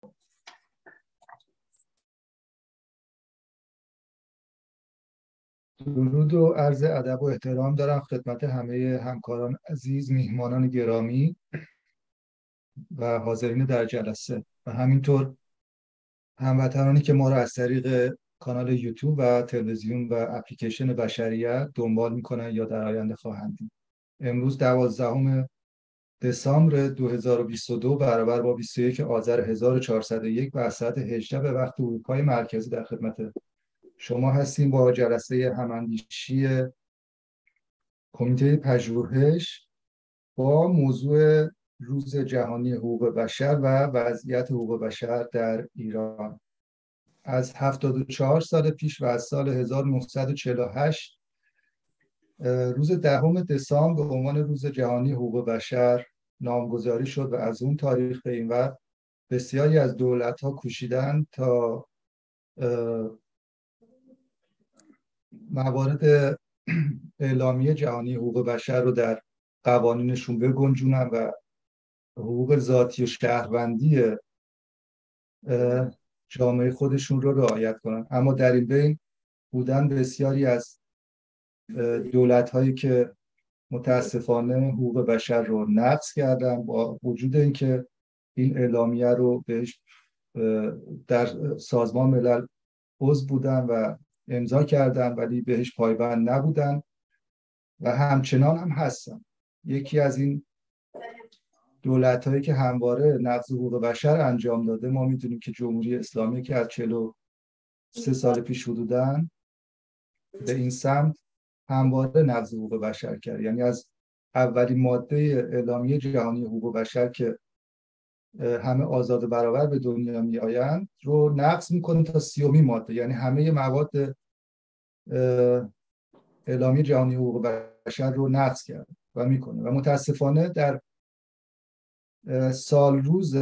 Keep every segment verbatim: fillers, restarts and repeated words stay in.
درود و عرض ادب و احترام دارم خدمت همه همکاران عزیز، میهمانان گرامی و حاضرین در جلسه و همینطور هموطنانی که ما را از طریق کانال یوتیوب و تلویزیون و اپلیکیشن بشریت دنبال میکنن یا در آینده خواهند دید. امروز دوازدهم دسامبر دو هزار و بیست و دو برابر با بیست و یک آذر هزار و چهارصد و یک و ساعت هجده به وقت اروپای مرکزی در خدمت شما هستیم با جلسه هماندیشی کمیته پژوهش با موضوع روز جهانی حقوق بشر و وضعیت حقوق بشر در ایران. از هفتاد و چهار سال پیش و از سال هزار و نهصد و چهل و هشت روز دهم دسامبر به عنوان روز جهانی حقوق بشر نامگذاری شد و از اون تاریخ به این وقت بسیاری از دولت‌ها کوشیدند تا موارد اعلامیه جهانی حقوق بشر رو در قوانینشون بگنجونن و حقوق ذاتی و شهروندی جامعه خودشون رو رعایت کنن. اما در این بین بودن بسیاری از دولت‌هایی که متاسفانه حقوق بشر رو نقض کردن، با وجود اینکه این اعلامیه رو بهش در سازمان ملل عضو بودن و امضا کردن ولی بهش پایبند نبودن و همچنان هم هستن. یکی از این دولت‌هایی که همواره نقض حقوق بشر انجام داده ما میدونیم که جمهوری اسلامی که از چهل و سه سال پیش حدوداً به این سمت همواره نقض حقوق بشر کرد. یعنی از اولین ماده اعلامیه جهانی حقوق بشر که همه آزاد و برابر به دنیا می آیند رو نقض میکنه تا سیومین ماده، یعنی همه مواد اعلامیه جهانی حقوق بشر رو نقض کرد و میکنه. و متاسفانه در سال روز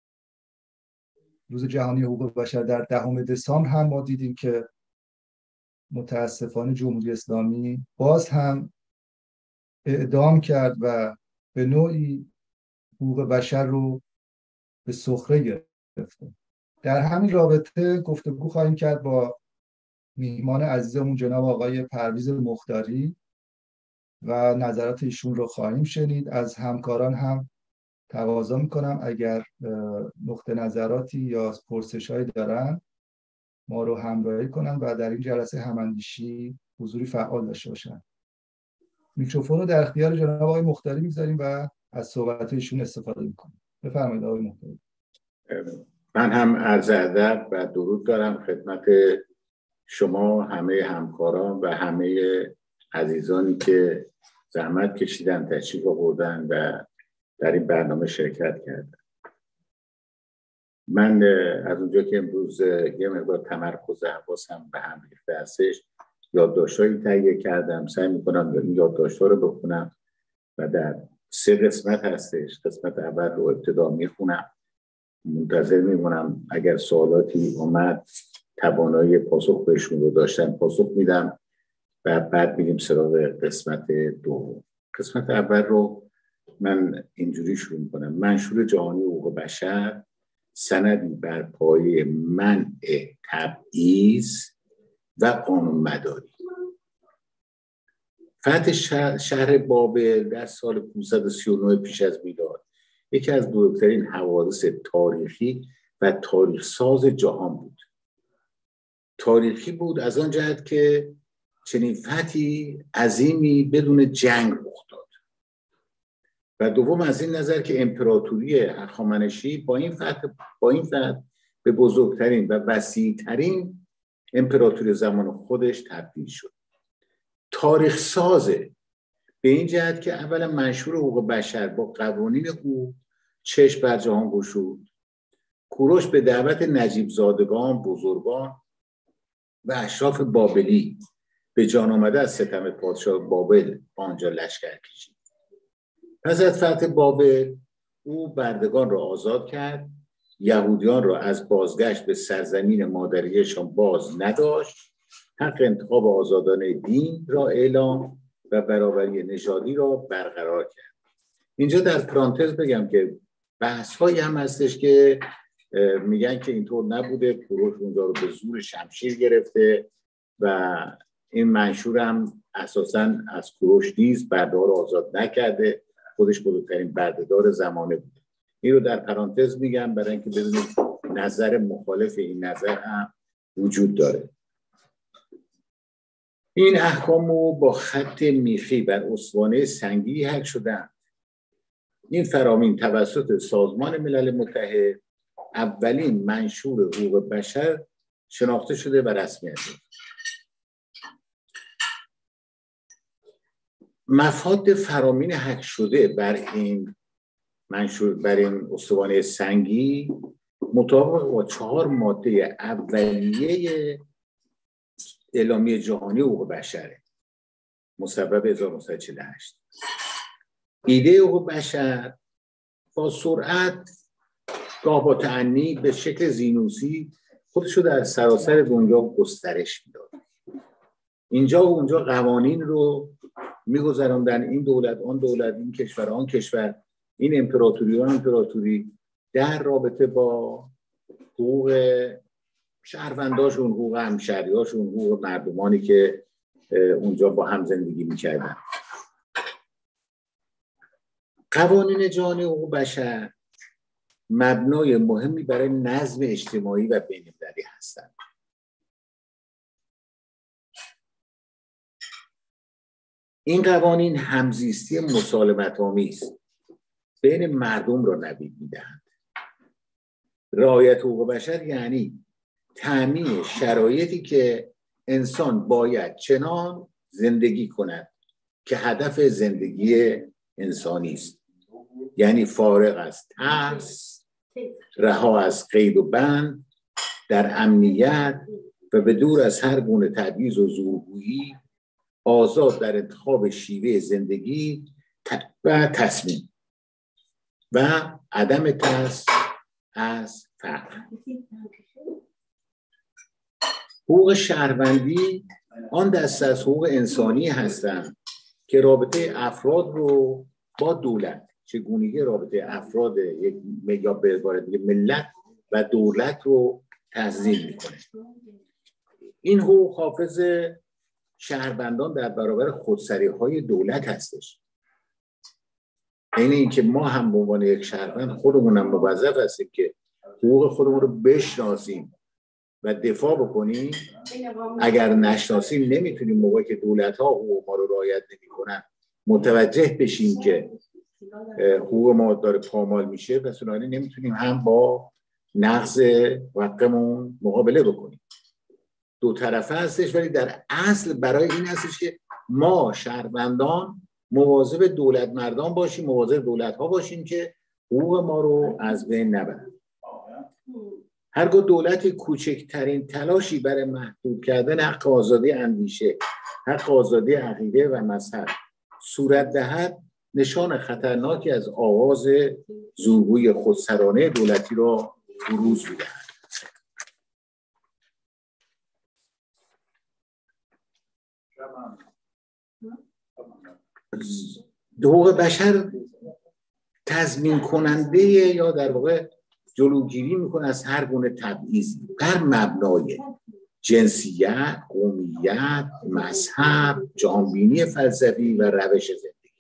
روز جهانی حقوق بشر در دهم دسامبر هم ما دیدیم که متاسفانه جمهوری اسلامی باز هم اعدام کرد و به نوعی حقوق بشر رو به سخره گرفته. در همین رابطه گفتگو خواهیم کرد با میهمان عزیزمون جناب آقای پرویز مختاری و نظرات ایشون رو خواهیم شنید. از همکاران هم تقاضا میکنم اگر نقطه نظراتی یا پرسش‌هایی دارن ما رو همراهی کنن و در این جلسه هماندیشی حضوری فعال داشته باشن. میکروفون رو در اختیار جناب آقای مختاری میذاریم و از صحبت ایشون استفاده میکنیم. بفرمایید آقای مختاری. من هم عرض ادب و درود دارم خدمت شما، همه همکاران و همه عزیزانی که زحمت کشیدن، تشریف آوردن و در این برنامه شرکت کردن. من از اونجا که امروز یه مقدار تمرکز حواسم به هم ریخته هستش، یادداشت‌هایی تهیه کردم، سعی می‌کنم این یادداشت‌ها رو بخونم و در سه قسمت هستش. قسمت اول رو ابتدا میخونم، منتظر میمونم اگر سوالاتی اومد توانایی پاسخ بهشون رو داشتن پاسخ میدم و بعد میریم سراغ قسمت دوم. قسمت اول رو من اینجوری شروع میکنم. منشور جهانی حقوق بشر سندی بر پایه منع تبعیض و قانونمداری. فتح شهر بابل در سال پانصد و سی و نه پیش از میلاد یکی از بزرگترین حوادث تاریخی و تاریخ ساز جهان بود. تاریخی بود از آن جهت که چنین فتحی عظیمی بدون جنگ رخ داد و دوم از این نظر که امپراتوری هخامنشی با این فتح با این فتح به بزرگترین و وسیع‌ترین امپراتوری زمان خودش تبدیل شد. تاریخ سازه به این جهت که اولا منشور حقوق بشر با قوانین حقوق چشم بر جهان گشود. کوروش به دعوت نجیب زادگان، بزرگان و اشراف بابلی به جان آمده از ستم پادشاه بابل آنجا لشکر کشید. پس از فتح بابل او بردگان را آزاد کرد، یهودیان را از بازگشت به سرزمین مادریشان باز نداشت، حق انتخاب آزادانه دین را اعلام و برابری نژادی را برقرار کرد. اینجا در پرانتز بگم که بحث هایی هم هستش که میگن که اینطور نبوده، کوروش اونجا رو به زور شمشیر گرفته و این منشور هم اساساً از کوروش نیست، برده‌ها رو آزاد نکرده، خودش بزرگترین بردهدار زمانه بوده. این رو در پرانتز میگم برای اینکه بدونید نظر مخالف این نظر هم وجود داره. این احکام رو با خط میخی بر استوانه سنگی حک شدن. این فرامین توسط سازمان ملل متحد اولین منشور حقوق بشر شناخته شده و رسمیت داره. مفاد فرامین حک شده بر این منشور، بر این استوانه سنگی مطابق با چهار ماده اولیه اعلامیه جهانی حقوق بشره مصوب هزار و نهصد و چهل و هشت. ایده حقوق بشر با سرعت گاه با تأنی به شکل زینوسی خودش رو در سراسر دنیا گسترش میداد. اینجا و اونجا قوانین رو میگذراندن، این دولت آن دولت، این کشور آن کشور، این امپراتوری آن امپراتوری، در رابطه با حقوق شهرونداشون، حقوق همشهریاشون، حقوق مردمانی که اونجا با هم زندگی میکردن. قوانین جهانی حقوق بشر مبنای مهمی برای نظم اجتماعی و بین‌المللی هستند. این قوانین همزیستی مسالمت‌آمیز بین مردم را نوید میدهند. رعایت حقوق بشر یعنی تأمین شرایطی که انسان باید چنان زندگی کند که هدف زندگی انسانی است، یعنی فارغ از ترس، رها از قید و بند، در امنیت و به دور از هر گونه تبعیض و زورگویی، آزاد در انتخاب شیوه زندگی و تصمیم و عدم ترس از فقر. حقوق شهروندی آن دسته از حقوق انسانی هستند که رابطه افراد رو با دولت، چگونگی رابطه افراد یک یا به عبارت دیگه ملت و دولت رو تنظیم میکنه. این حقوق حافظ شهروندان در برابر خودسری های دولت هستش. یعنی اینکه ما هم به عنوان یک شهروند خودمون هم موظف هستیم که حقوق خودمون رو بشناسیم و دفاع بکنیم. اگر نشناسیم نمیتونیم موقعی که دولت ها حقوق ما رو رعایت نمیکنن متوجه بشیم که حقوق ما داره پامال میشه، پس اونانی نمیتونیم هم با نقض حقمون مقابله بکنیم. دو طرفه هستش، ولی در اصل برای این هستش که ما شهروندان مواظب دولت مردان باشیم، مواظب دولت ها باشیم که حقوق ما رو از بین نبرن. هرگاه دولت کوچکترین تلاشی برای محدود کردن حق آزادی اندیشه، حق آزادی عقیده و مذهب صورت دهد، نشان خطرناکی از آغاز زورگویی خودسرانه دولتی را بروز می‌دهد. حقوق بشر تضمین کننده یا در واقع جلوگیری میکنه از هر گونه تبعیض بر مبنای جنسیت، قومیت، مذهب، جهانبینی فلسفی و روش زندگی.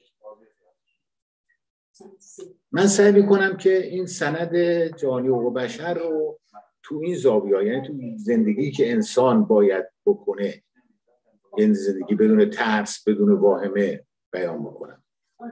من سعی میکنم که این سند جهانی حقوق بشر رو تو این زاویه، یعنی تو زندگی که انسان باید بکنه، یعنی زندگی بدون ترس، بدون واهمه، بیان بکنم.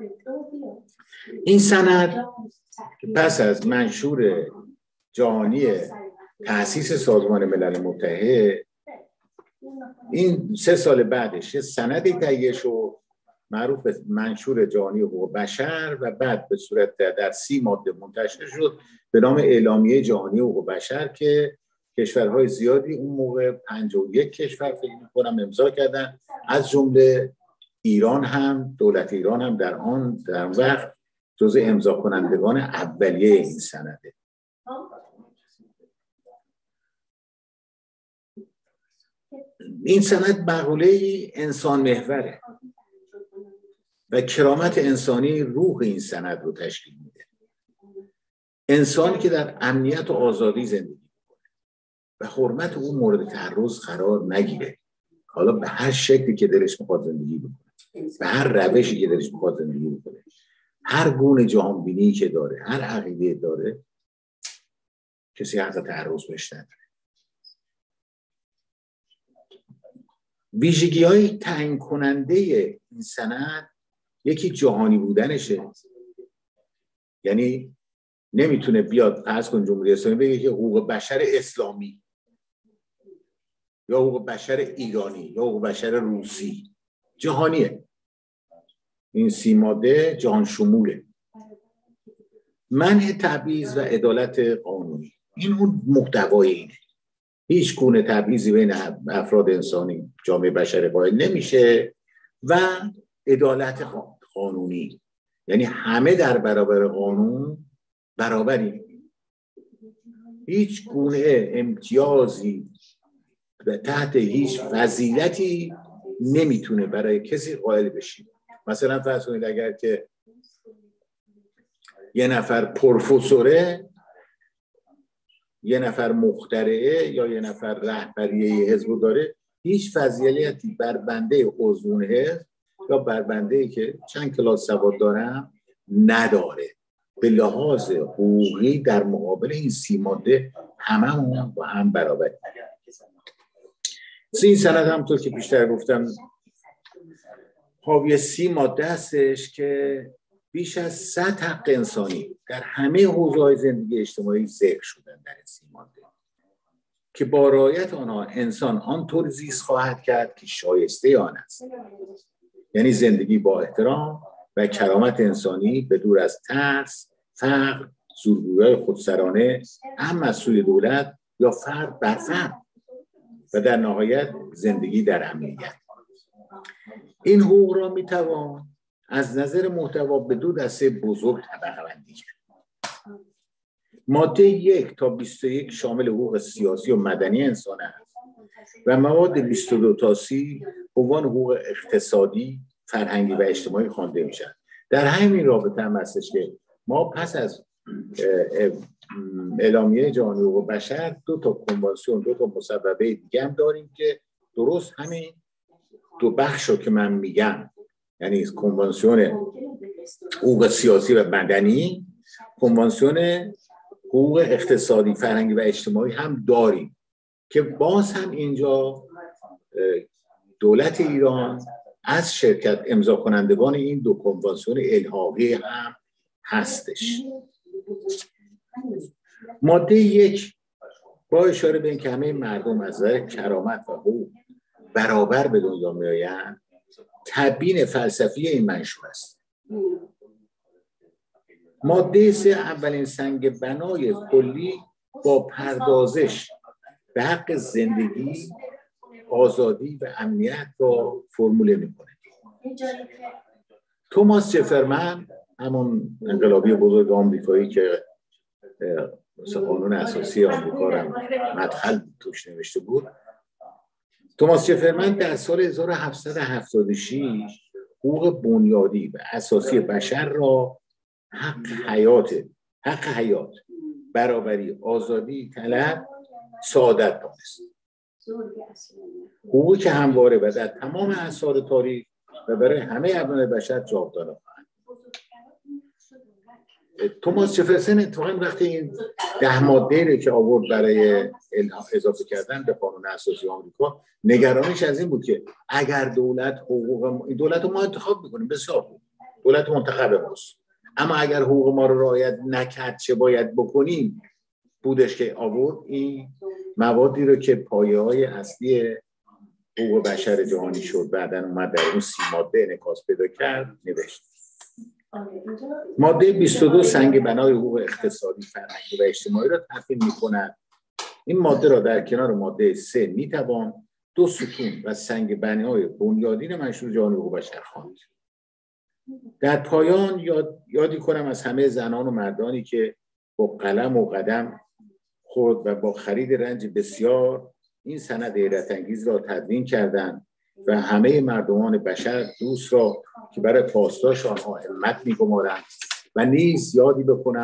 این سند پس از منشور جهانی تأسیس سازمان ملل متحد، این سه سال بعدش یه سندی تهیه شد معروف به منشور جهانی حقوق بشر و بعد به صورت در سی ماده منتشر شد به نام اعلامیه جهانی حقوق بشر که کشورهای زیادی اون موقع پنجاه و یک کشور فکر می‌کنم امضا کردن، از جمله ایران هم، دولت ایران هم در آن در وقت جزء امضا کنندگان اولیه این سنده. این سند مقوله انسان محوره و کرامت انسانی روح این سند رو تشکیل میده. انسانی که در امنیت و آزادی زندگی کنه و حرمت اون مورد تعرض قرار نگیره، حالا به هر شکلی که دلش میخواد زندگی بکنه، به هر روشی که دلش میخواد زندگی بکنه، هر گونه جهانبینی که داره، هر عقیده داره، کسی حق تعرض بهش نداره. ویژگی های تعیین کننده این سند یکی جهانی بودنشه، یعنی نمیتونه بیاد فرض کن جمهوری اسلامی بگه که حقوق بشر اسلامی یا حقوق بشر ایرانی یا حقوق بشر روسی، جهانیه. این سی ماده جهان شموله. منع تبعیض و عدالت قانونی، این اون محتوای اینه. هیچ گونه تبعیضی بین افراد انسانی جامعه بشری قائل نمیشه و عدالت قانونی، یعنی همه در برابر قانون برابری، هیچ گونه امتیازی و تحت هیچ فضیلتی نمیتونه برای کسی قائل بشی. مثلا فرض کنید اگر که یه نفر پروفسوره، یه نفر مخترعه یا یه نفر رهبریه حزب داره، هیچ فضیلتی بر بنده عضو حزب یا بر بنده‌ای که چند کلاس سواد دارم نداره. به لحاظ حقوقی در مقابل این سی ماده هممون با هم برابر. این سند همونطور که بیشتر گفتم حاوی سی ماده هستش که بیش از صد حق انسانی در همه حوزه‌های زندگی اجتماعی ذکر شدن در این سی ماده که با رعایت آنها انسان آنطور زیست خواهد کرد که شایسته آن است، یعنی زندگی با احترام و کرامت انسانی به دور از ترس، فقر، زورگویی‌های خودسرانه هم از سوی دولت یا فرد بر فرد و در نهایت زندگی در امنیت. این حقوق را میتوان از نظر محتوا به دو دسته بزرگ طبقه بندی کرد. ماده یک تا بیست و یک شامل حقوق سیاسی و مدنی انسان است و مواد بیست و دو تا سی به عنوان حقوق اقتصادی، فرهنگی و اجتماعی خوانده میشن. در همین رابطه هم هستش که ما پس از اعلامیه جهانی حقوق بشر دو تا کنوانسیون، دو تا مصوبه دیگه هم داریم که درست همین دو بخش رو که من میگم، یعنی کنوانسیون حقوق سیاسی و مدنی، کنوانسیون حقوق اقتصادی، فرهنگی و اجتماعی هم داریم که باز هم اینجا دولت ایران از شرکت امضا کنندگان این دو کنوانسیون الحاقی هم هستش. ماده یک با اشاره به این که همه مردم از نظر کرامت و حقوق برابر به دنیا میآیند، تبیین فلسفی این منشور است. ماده سه اولین سنگ بنای کلی با پردازش به حق زندگی، آزادی و امنیت را فرموله میکنه. توماس جفرمن، همون انقلابی بزرگ آمریکایی که قانون اساسی آمریکا را مدخل توش نوشته بود، توماس جفرمن در سال هزار و هفتصد و هفتاد و شش حقوق بنیادی و اساسی بشر را حق حیات، حق حیات، برابری، آزادی، طلب، سعادت دانست. حقوقی که همواره و در تمام اعصار تاریخ و برای همه ابنای بشر جاودانه خواهند. توماس جفرسون اتفاقاً وقتی این ده ماده رو که آورد برای اضافه کردن به قانون اساسی آمریکا، نگرانش از این بود که اگر دولت حقوق دولت رو ما انتخاب میکنیم، بسیار خوب، دولت منتخب ماست، اما اگر حقوق ما رو رعایت نکرد چه باید بکنیم، بودش که آورد این موادی رو که پایه‌های اصلی حقوق بشر جهانی شد بعداً اومد در اون سی ماده انعکاس پیدا کرد نوشت. ماده بیست و دو سنگ بنای حقوق اقتصادی، فرهنگی و اجتماعی را تفصیل می‌کند. این ماده را در کنار ماده سه می‌توان دو ستون و سنگ بنای بنیادین منشور جهانی حقوق بشر خواند. در پایان یاد یادی کنم از همه زنان و مردانی که با قلم و قدم خود و با خرید رنج بسیار این سند حیرت انگیز را تدوین کردند و همه مردمان بشر دوست را که برای پاسداشت آنها همت می‌گمارند و نیز یادی بکنم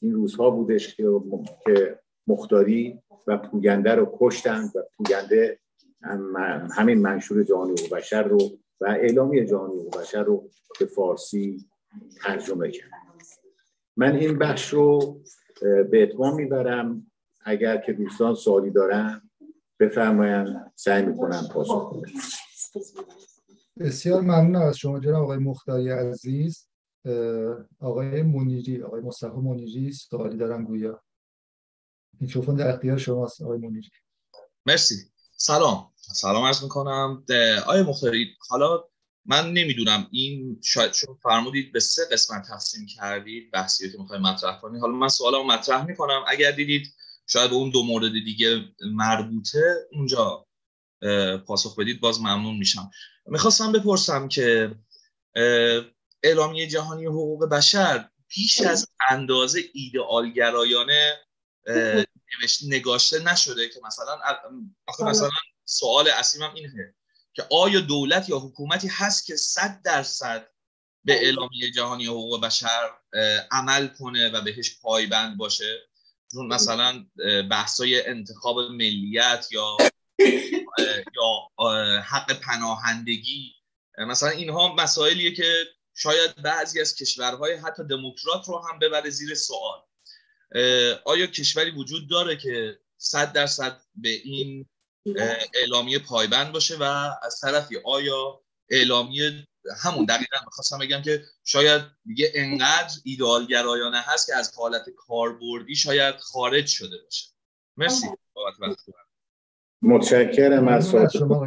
این روزها بودش که مختاری و پوینده رو کشتن و پوینده هم همین منشور جهانی حقوق بشر رو و اعلامیه جهانی حقوق بشر رو به فارسی ترجمه کرد. من این بخش رو به اتمام میبرم. اگر که دوستان سوالی دارن بفرمایند، سعی میکنم پاسخ بدم. بسیار ممنون از شما جناب آقای مختاری عزیز. آقای منیری، آقای مصطفی منیری سوالی دارن گویا. میکروفون در اختیار شماست آقای منیری. مرسی. سلام سلام عرض میکنم. آقای مختاری، حالا من نمیدونم این شاید چون فرمودید به سه قسمت تقسیم کردید بحثی که میخوایم مطرح کنید. حالا من سوالمو مطرح میکنم، اگر دیدید شاید به اون دو مورد دیگه مربوطه اونجا پاسخ بدید باز ممنون میشم. میخواستم بپرسم که اعلامیه جهانی حقوق بشر بیش از اندازه ایدئالگرایانه نگاشته نشده که مثلا آخه مثلا سوال اصلیمم اینه که آیا دولت یا حکومتی هست که صد درصد به اعلامیه جهانی حقوق بشر عمل کنه و بهش پایبند باشه؟ چون مثلا بحثای انتخاب ملیت یا یا حق پناهندگی، مثلا اینها مسائلیه که شاید بعضی از کشورهای حتی دموکرات رو هم ببره زیر سوال. آیا کشوری وجود داره که صد درصد به این اعلامیه پایبند باشه و از طرفی آیا اعلامیه همون دقیقاً می‌خواستم بگم که شاید دیگه انقدر ایدئالگرایانه هست که از حالت کاربردی شاید خارج شده باشه؟ مرسی بابت وقتتون. متشکرم از شما.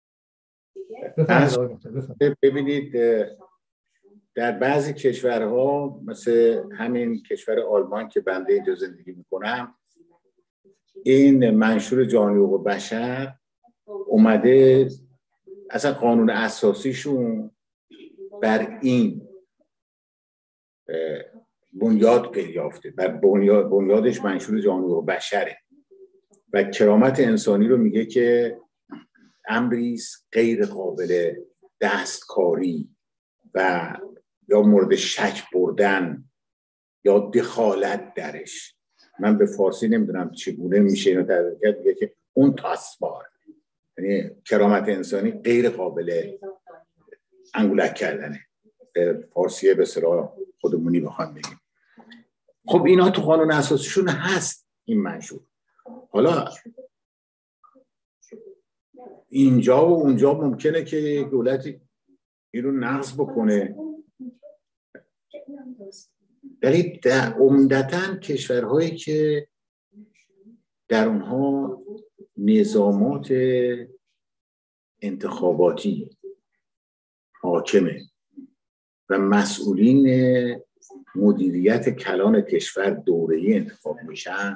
ببینید در بعضی کشورها مثل همین کشور آلمان که بنده اینجا زندگی میکنم، این منشور جهانی حقوق بشر اومده اصلا قانون اساسیشون بر این بنیاد پیافته، بر بنیاد بنیادش منشور جهانی حقوق بشره و کرامت انسانی رو میگه که امری است غیر قابل دستکاری و یا مورد شک بردن یا دخالت درش. من به فارسی نمیدونم چگونه میشه اینو ترجمه کرد، میگه که اون تاسبار، یعنی کرامت انسانی غیر قابل انگولک کردنه. به فارسی به اصطلاح خودمونی بخوام بگیم. خب اینا تو قانون اساسیشون هست این منشور. حالا اینجا و اونجا ممکنه که دولتی این رو نقض بکنه، ولی در عمدتاً کشورهایی که در اونها نظامات انتخاباتی حاکمه و مسئولین مدیریت کلان کشور دوره‌ای انتخاب میشن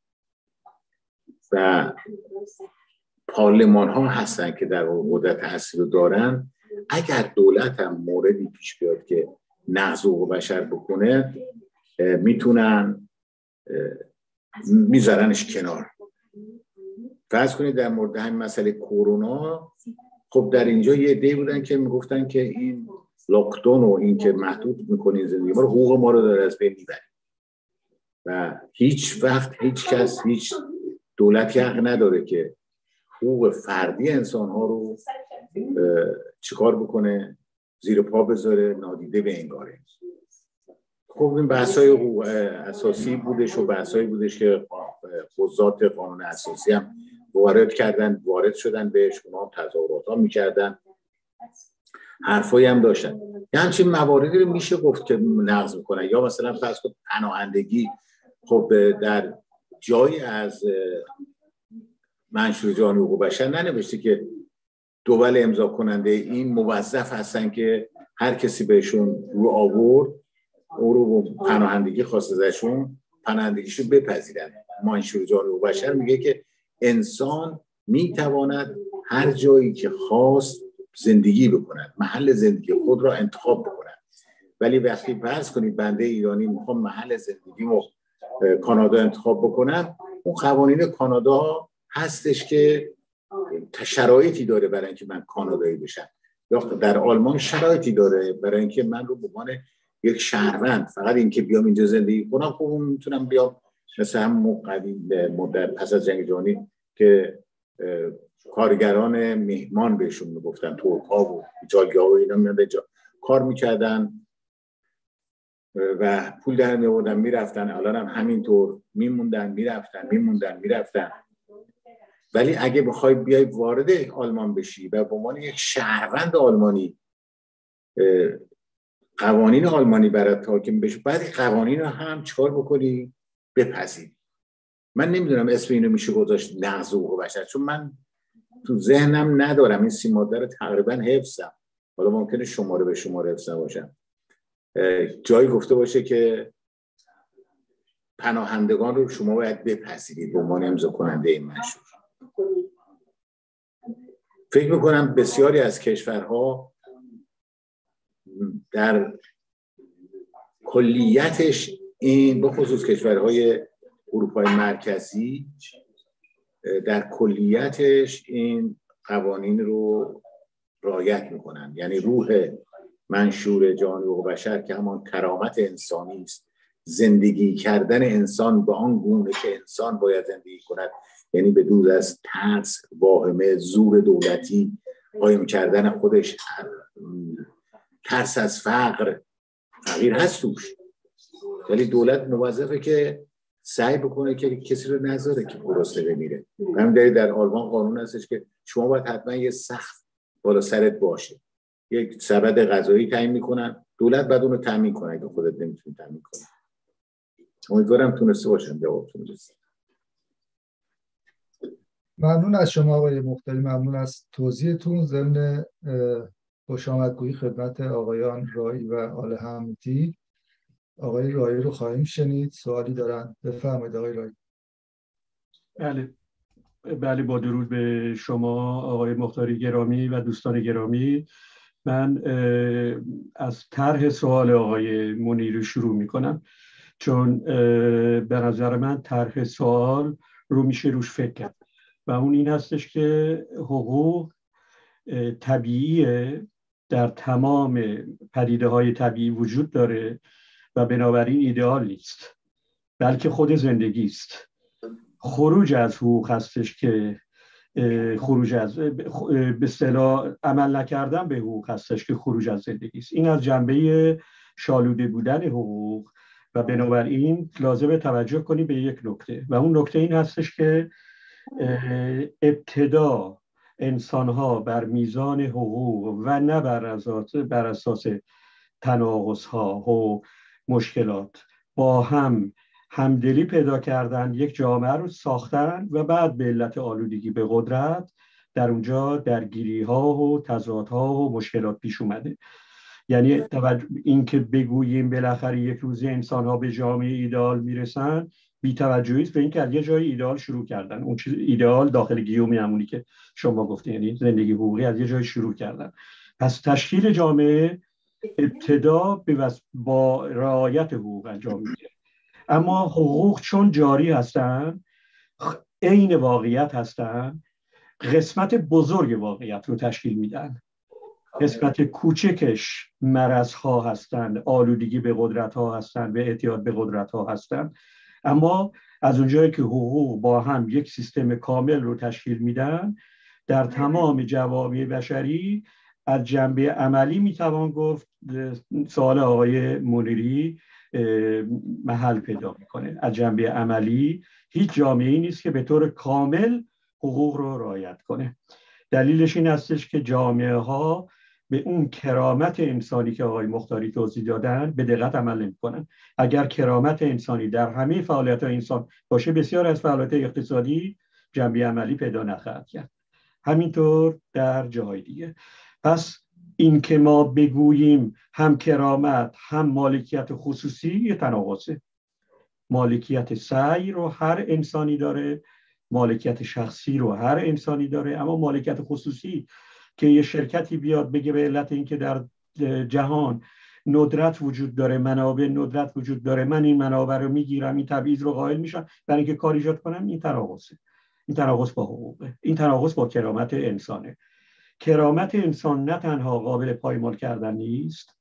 و پارلمان ها هستن که در قدرت تأثیر دارن، اگر دولت هم موردی پیش بیاد که نقض حقوق بشر بکنه میتونن میذارنش کنار. فرض کنید در مورد همین مسئله کرونا، خب در اینجا یه عده‌ای بودن که میگفتن که این لاکداون و این که محدود میکنین زندگی ما رو، حقوق ما رو داره از بین میبره و هیچ وقت هیچ کس هیچ دولتی حق نداره که حقوق فردی انسان ها رو چیکار بکنه، زیر پا بذاره، نادیده بنگاره. خب این بحث‌های حقوق اساسی بودش و بحث‌هایی بودش که قضات قانون اساسی هم وارد کردن وارد شدن بهش، اونا هم تظاهرات ها میکردن، حرفایی هم داشتن. یه همچین مواردی رو میشه گفت که نقض میکنن. یا مثلا فرض کن پناهندگی، خب در جایی از منشور جهانی حقوق بشر ننوشته که دول امضا کننده این موظف هستن که هر کسی بهشون رو آورد او رو پناهندگی خواست ازشون پناهندگیشو بپذیرن. منشور جهانی حقوق بشر میگه که انسان میتواند هر جایی که خواست زندگی بکند، محل زندگی خود را انتخاب بکند. ولی وقتی فرض کنید بنده ایرانی میخوام محل زندگیمو کانادا انتخاب بکنم، اون قوانین کانادا هستش که شرایطی داره برای اینکه من کانادایی بشم، یا در آلمان شرایطی داره برای اینکه من رو به عنوان یک شهروند فقط این که بیام اینجا زندگی کنم، خب میتونم بیام مثل هم قدیم مدت پس از جنگ جهانی که کارگران مهمان بهشون میگفتن، ترک‌ها و ایتالیاها و اینا میاد اینجا کار میکردن و پول در میآوردن میرفتن. الان هم همینطور میموندن میرفتن میموندن میرفتن. ولی اگه بخوای بیای وارد آلمان بشی و به عنوان یک شهروند آلمانی قوانین آلمانی برات حاکم بشه، بعد قوانین رو هم چیکار بکنی؟ بپذیری. من نمیدونم اسم اینو میشه گذاشت نقض حقوق بشر، چون من تو ذهنم ندارم این سی ماده رو تقریبا حفظم. حالا ممکنه شماره به شماره حفظ نباشم. جایی گفته باشه که پناهندگان رو شما باید بپذیرید به عنوان امضا کننده این منشور. فکر میکنم بسیاری از کشورها در کلیتش این، به خصوص کشورهای اروپای مرکزی، در کلیتش این قوانین رو رعایت میکنن. یعنی روح منشور جهانی حقوق بشر که همان کرامت انسانی است، زندگی کردن انسان به آن گونه که انسان باید زندگی کند، یعنی به دور از ترس، واهمه، زور دولتی، قایم کردن خودش، ترس از فقر. فقیر هست توش، ولی دولت موظفه که سعی بکنه که کسی رو نذاره که گرسنه بمیره. همین دلیل در آلمان قانون هستش که شما باید حتما یه سقف بالا سرت باشه، یک سبد غذایی تعیین میکنن، دولت بعد اون رو تامین کنه اگه خودت نمیتونی تامین کنی. امیدوارم تونسته باشم جوابتون رسید. ممنون از شما آقای مختاری، ممنون از توضیحتون. ضمن خوش آمدگویی خدمت آقایان رایی و آل حمیدی، آقای رایی رو خواهیم شنید. سوالی دارن؟ بفرمایید آقای رایی. بله بله، با درود به شما آقای مختاری گرامی و دوستان گرامی. من از طرح سوال آقای منیری شروع می کنم، چون به نظر من طرح سوال رو میشه روش فکر کرد و اون این هستش که حقوق طبیعیه، در تمام پدیده های طبیعی وجود داره و بنابراین ایدئال نیست، بلکه خود زندگی است. خروج از حقوق هستش که خروج از به اصطلاح عمل نکردن به حقوق هستش که خروج از زندگی است. این از جنبه شالوده بودن حقوق و بنابراین لازمه توجه کنی به یک نکته و اون نکته این هستش که ابتدا انسان‌ها بر میزان حقوق و نه بر اساس بر اساس تناقض‌ها و مشکلات با هم همدلی پیدا کردن، یک جامعه رو ساختن و بعد به علت آلودگی به قدرت در اونجا درگیری‌ها و تضادها و مشکلات پیش اومده. یعنی این که بگوییم بالاخره یک روزی انسان‌ها به جامعه ایدئال میرسن، بی توجهی است به اینکه از یه جای ایدئال شروع کردن. اون چیز ایدئال داخل گیومی همونی که شما گفتین، یعنی زندگی حقوقی، از یه جای شروع کردن. پس تشکیل جامعه ابتدا با رعایت حقوق انجام میشه، اما حقوق چون جاری هستن، عین واقعیت هستن، قسمت بزرگ واقعیت رو تشکیل میدن. قسمت کوچکش مرزها هستند، آلودگی به قدرت ها هستند و اعتیاد به قدرت ها هستند. اما از اونجایی که حقوق با هم یک سیستم کامل رو تشکیل میدن، در تمام جوامع بشری از جنبه عملی میتوان گفت سوال آقای منیری محل پیدا میکنه. از جنبه عملی هیچ جامعه‌ای نیست که به طور کامل حقوق رو رعایت کنه. دلیلش این هستش که جامعه ها به اون کرامت انسانی که آقای مختاری توضیح دادن به دقت عمل نمی‌کنن. اگر کرامت انسانی در همه فعالیت‌های انسان باشه، بسیار از فعالیت اقتصادی جنبه عملی پیدا نخواهد کرد. همینطور در جاهای دیگه. پس این که ما بگوییم هم کرامت هم مالکیت خصوصی یه تناقضه. مالکیت سعی رو هر انسانی داره، مالکیت شخصی رو هر انسانی داره، اما مالکیت خصوصی که یه شرکتی بیاد بگه به علت اینکه در جهان ندرت وجود داره، منابع ندرت وجود داره، من این منابع رو میگیرم، این تبعیض رو قائل میشم برای اینکه کار ایجاد کنم، این تناقضه. این تناقض با حقوقه، این تناقض با کرامت انسانه. کرامت انسان نه تنها قابل پایمال کردن نیست،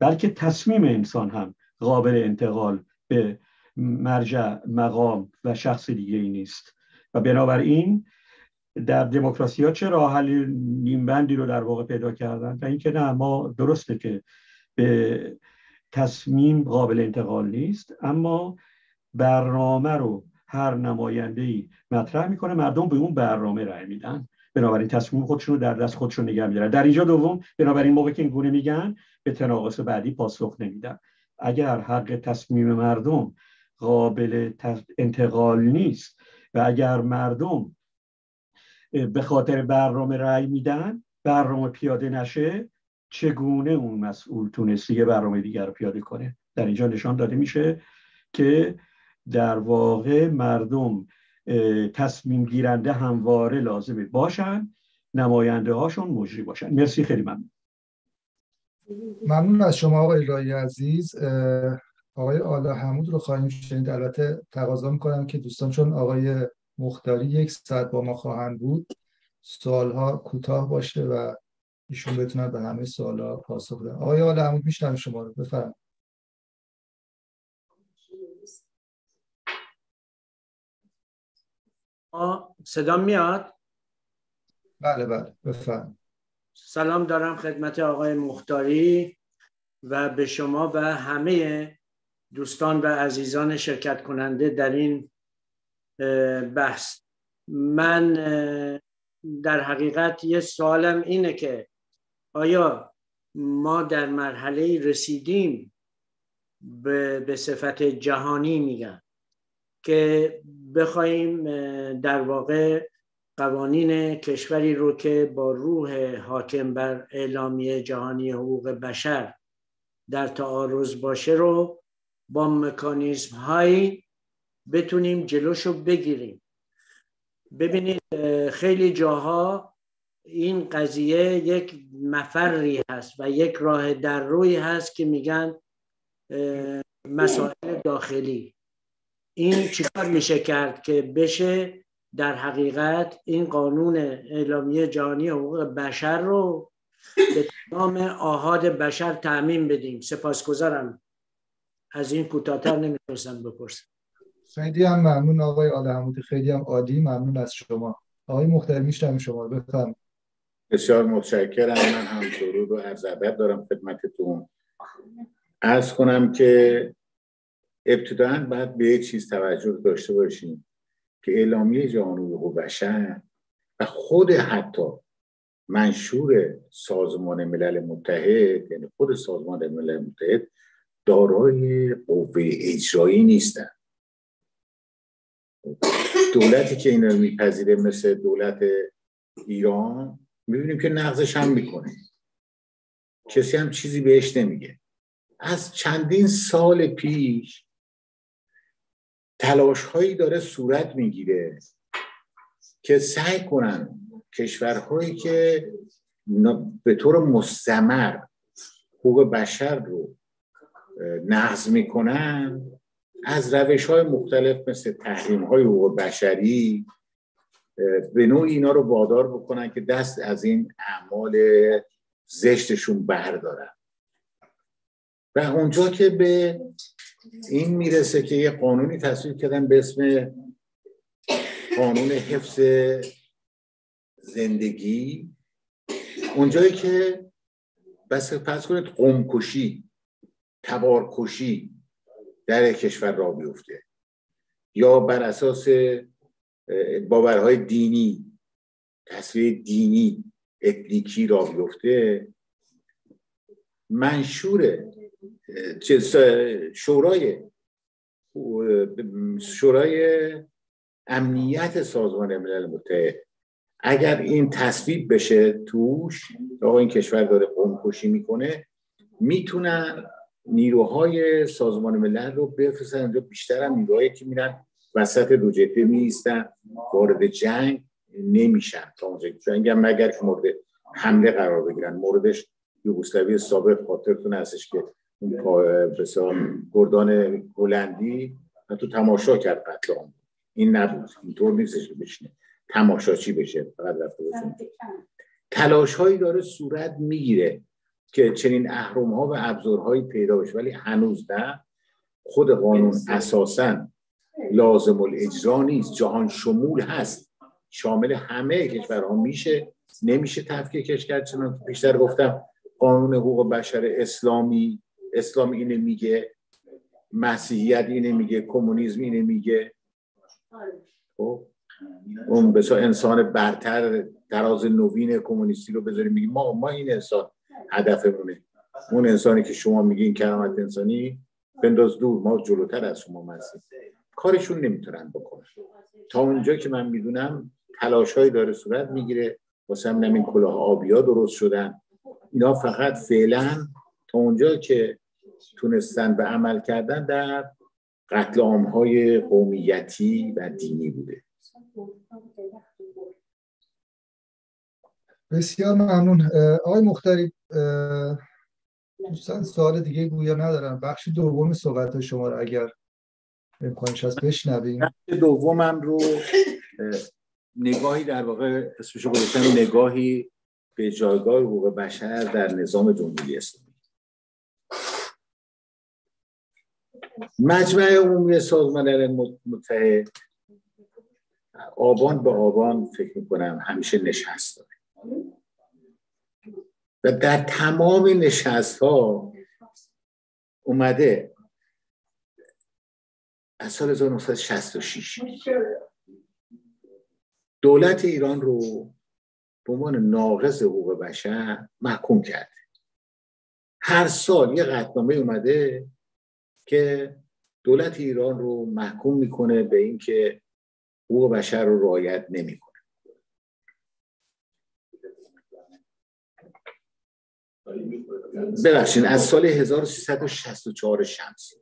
بلکه تصمیم انسان هم قابل انتقال به مرجع، مقام و شخص دیگه ای نیست. و بنابراین در دموکراسی ها چه راه حل نیمبندی رو در واقع پیدا کردن و اینکه نه، ما درسته که به تصمیم قابل انتقال نیست، اما برنامه رو هر نماینده‌ای مطرح میکنه، مردم به اون برنامه رأی میدن، بنابراین تصمیم خودشون رو در دست خودشون نگه میدارن. در اینجا دوم، بنابراین موقع که این گونه میگن به تناقض بعدی پاسخ نمیدن. اگر حق تصمیم مردم قابل انتقال نیست و اگر مردم به خاطر برنامه رأی میدن، برنامه پیاده نشه، چگونه اون مسئول تونسته یه برنامه دیگر رو پیاده کنه؟ در اینجا نشان داده میشه که در واقع مردم تصمیم گیرنده همواره لازمه باشن، نماینده هاشون مجری باشن. مرسی، خیلی ممنون. ممنون از شما آقای رایی عزیز. آقای آلا حمود رو خواهیم شنید. البته تقاضا میکنم که دوستان، چون آقای مختاری یک ساعت با ما خواهند بود، سوالها کوتاه باشه و ایشون بتونن به همه سوالها پاسخ بدن. آقای آلا حمود میشنم شما رو، بفرمایید. صدا میاد؟ بله بله بفرمایید. سلام دارم خدمت آقای مختاری و به شما و همه دوستان و عزیزان شرکت کننده در این بحث. من در حقیقت یه سوالم اینه که آیا ما در مرحله رسیدیم به, به صفت جهانی، میگن، که بخوایم در واقع قوانین کشوری رو که با روح حاکم بر اعلامیه جهانی حقوق بشر در تعارض باشه رو با مکانیزم هایی بتونیم جلوشو بگیریم. ببینید خیلی جاها این قضیه یک مفری هست و یک راه در روی هست که میگن مسائل داخلی. این چیکار میشه کرد که بشه در حقیقت این قانون اعلامیه جهانی حقوق بشر رو به تمام آحاد بشر تعمیم بدیم؟ سپاسگزارم. از این کوتاه‌تر نمیتونستم بپرسم. خیلی هم ممنون آقای آلا حمودی، خیلی هم عالی. ممنون از شما. آقای مختاری میشنم شما رو، بفرمایید. بسیار متشکرم. من هم درود و عرض ادب دارم خدمتتون. عرض کنم که ابتداً باید به یک چیز توجه داشته باشیم که اعلامیه جهانی حقوق بشر و خود حتی منشور سازمان ملل متحد، یعنی خود سازمان ملل متحد، دارای قوه اجرایی نیستن. دولتی که اینا رو میپذیره مثل دولت ایران، میبینیم که نقضش هم میکنه، کسی هم چیزی بهش نمیگه. از چندین سال پیش تلاش هایی داره صورت میگیره که سعی کنن کشورهایی که به طور مستمر حقوق بشر رو نقض میکنن از روش های مختلف مثل تحریم های حقوق بشری به نوعی اینا رو وادار بکنن که دست از این اعمال زشتشون بردارن. و اونجا که به این میرسه که یه قانونی تصویب کردن به اسم قانون حفظ زندگی، اونجایی که بس پس کنید قومکشی، تبارکشی در کشور را بیفته یا بر اساس باورهای دینی، تصویر دینی اتنیکی را بیفته، منشور شورای شورای امنیت سازمان ملل متحد اگر این تصویب بشه توش، آقا این کشور داره قومکشی میکنه، میتونن نیروهای سازمان ملل رو بفرستن اونجا. بیشتر هم نیروهایی که میرن وسط دو جبهه میایستن، وارد جنگ نمیشن تا اونجا جنگ هم مگر که مورد حمله قرار بگیرن. موردش یوگسلاوی سابق خاطرتون هستش که اون بسیار گردان هلندی تو تماشا کرد قتل عام. این نبود، اینطور نیستش که بشینه تماشاچی بشه، فقط رفته باشه. تلاش هایی داره صورت میگیره که چنین اهرم‌ها و ابزارهایی پیدا بشه، ولی هنوز نه. خود قانون اساساً لازم الاجرا نیست، جهان شمول هست، شامل همه کشورها میشه، نمیشه تفکیکش کرد. چون بیشتر گفتم قانون حقوق بشر اسلامی اسلام اینه میگه، مسیحیت اینه میگه، کمونیسم اینه میگه. خب اون بسا انسان برتر تراز نوین کمونیستی رو بذاریم میگیم ما ما این انسان هدفمونه، اون انسانی که شما میگین کرامت انسانی بنداز دور، ما جلوتر از شما هستیم. کارشون نمیتونن بکنن. تا اونجا که من میدونم تلاش‌هایی داره صورت میگیره، واسه همین این کلاه آبیا درست شدن. اینا فقط فعلا تا اونجا که تونستن به عمل کردن در قتل عام‌های قومیتی و دینی بوده. بسیار ممنون آقای مختاری. دوستان سوال دیگه گویا ندارم. بخش دوم صحبت شما رو اگر امکانش هست بشنویم. بخش دومم رو نگاهی در واقع اسمشو گذاشتم نگاهی به جایگاه حقوق بشر در نظام جمهوری اسلامی. مجمع عمومی سازمان ملل متحد آبان به آبان فکر میکنم همیشه نشست داره و در تمام نشست ها اومده از سال هزار و نهصد و شصت و شش دولت ایران رو به عنوان ناقض حقوق بشر محکوم کرده. هر سال یه قطعنامه اومده که دولت ایران رو محکوم میکنه به این که حقوق بشر رو رعایت نمیکنه. ببخشید از سال هزار و سیصد و شصت و چهار شمسی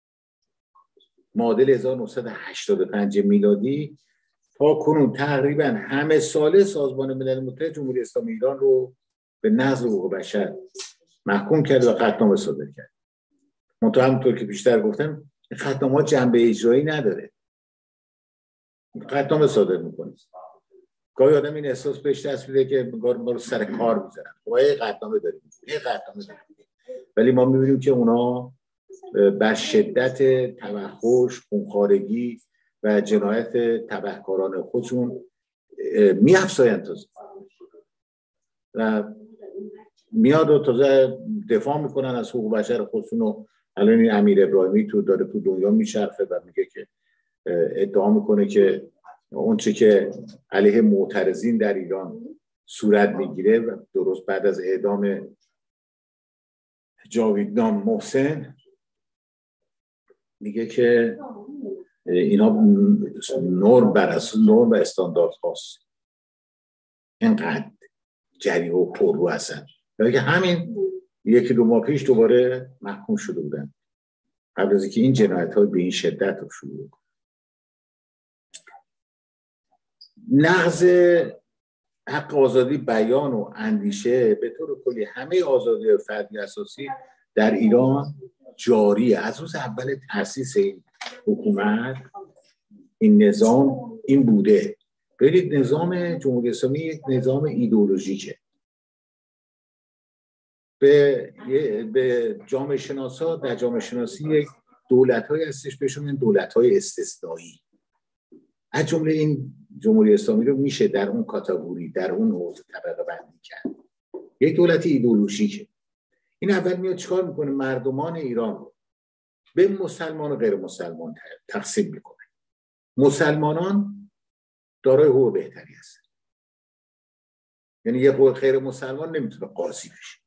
معادل هزار و نهصد و هشتاد و پنج میلادی تا کنون تقریبا همه ساله سازمان ملل متحد جمهوری اسلامی ایران رو به نقض حقوق بشر محکوم کرد و قطعنامه صادر کرد. منتها همونطور که بیشتر گفتم این قطعنامه جنبه اجرایی نداره، قطعنامه صادر میکنه. گاهی آدم این احساس بهش دست میده که ما رو سر کار میذارن، خب یه قطعنامه داریم یه قطعنامه داریم، ولی ما میبینیم که اونا بر شدت توحش، خونخوارگی و جنایت تبهکارانه خودشون میافزاین تازه و میاد و تازه دفاع میکنن از حقوق بشر خودشون. و الان این امیر ابراهیمی تو داره تو دنیا میچرخه و میگه که ادعا میکنه که اون چه که علیه معترضین در ایران صورت میگیره و درست بعد از اعدام جاویدنام محسن میگه که اینا نرم بر اساس نرم و استاندارد هاست. اینقدر جریح و پر رو هستن که همین یکی دو ماه پیش دوباره محکوم شده بودن قبل از اینکه این جنایت های به این شدت رو شروع کنه. نقض حق آزادی بیان و اندیشه به طور کلی همه آزادی فردی اساسی در ایران جاریه. از روز اول تأسیس این حکومت این نظام این بوده. ببینید نظام جمهوری اسلامی یک نظام ایدئولوژیکه. به به جامعه شناسا در جامعه شناسی یک دولت‌های هستش بهشون این دولت‌های استثنایی. از جمله این جمهوری اسلامی رو میشه در اون کاتگوری در اون حوزه طبقه بندی کرد. یک دولت ایدئولوژیکه. این اول میاد چیکار میکنه؟ مردمان ایران رو به مسلمان و غیر مسلمان تقسیم میکنه. مسلمانان دارای حقوق بهتری هستن، یعنی یه غیر مسلمان نمیتونه قاضی بشه.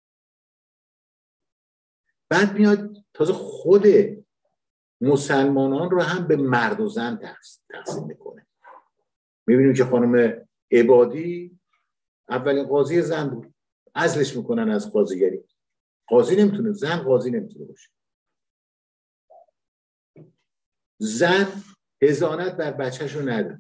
بعد میاد تازه خود مسلمانان رو هم به مرد و زن تقسیم میکنه. میبینیم که خانم عبادی اولین قاضی زن بود، عزلش میکنن از قاضیگری. قاضی نمیتونه، زن قاضی نمیتونه باشه. زن حضانت بر بچه‌شو نداره.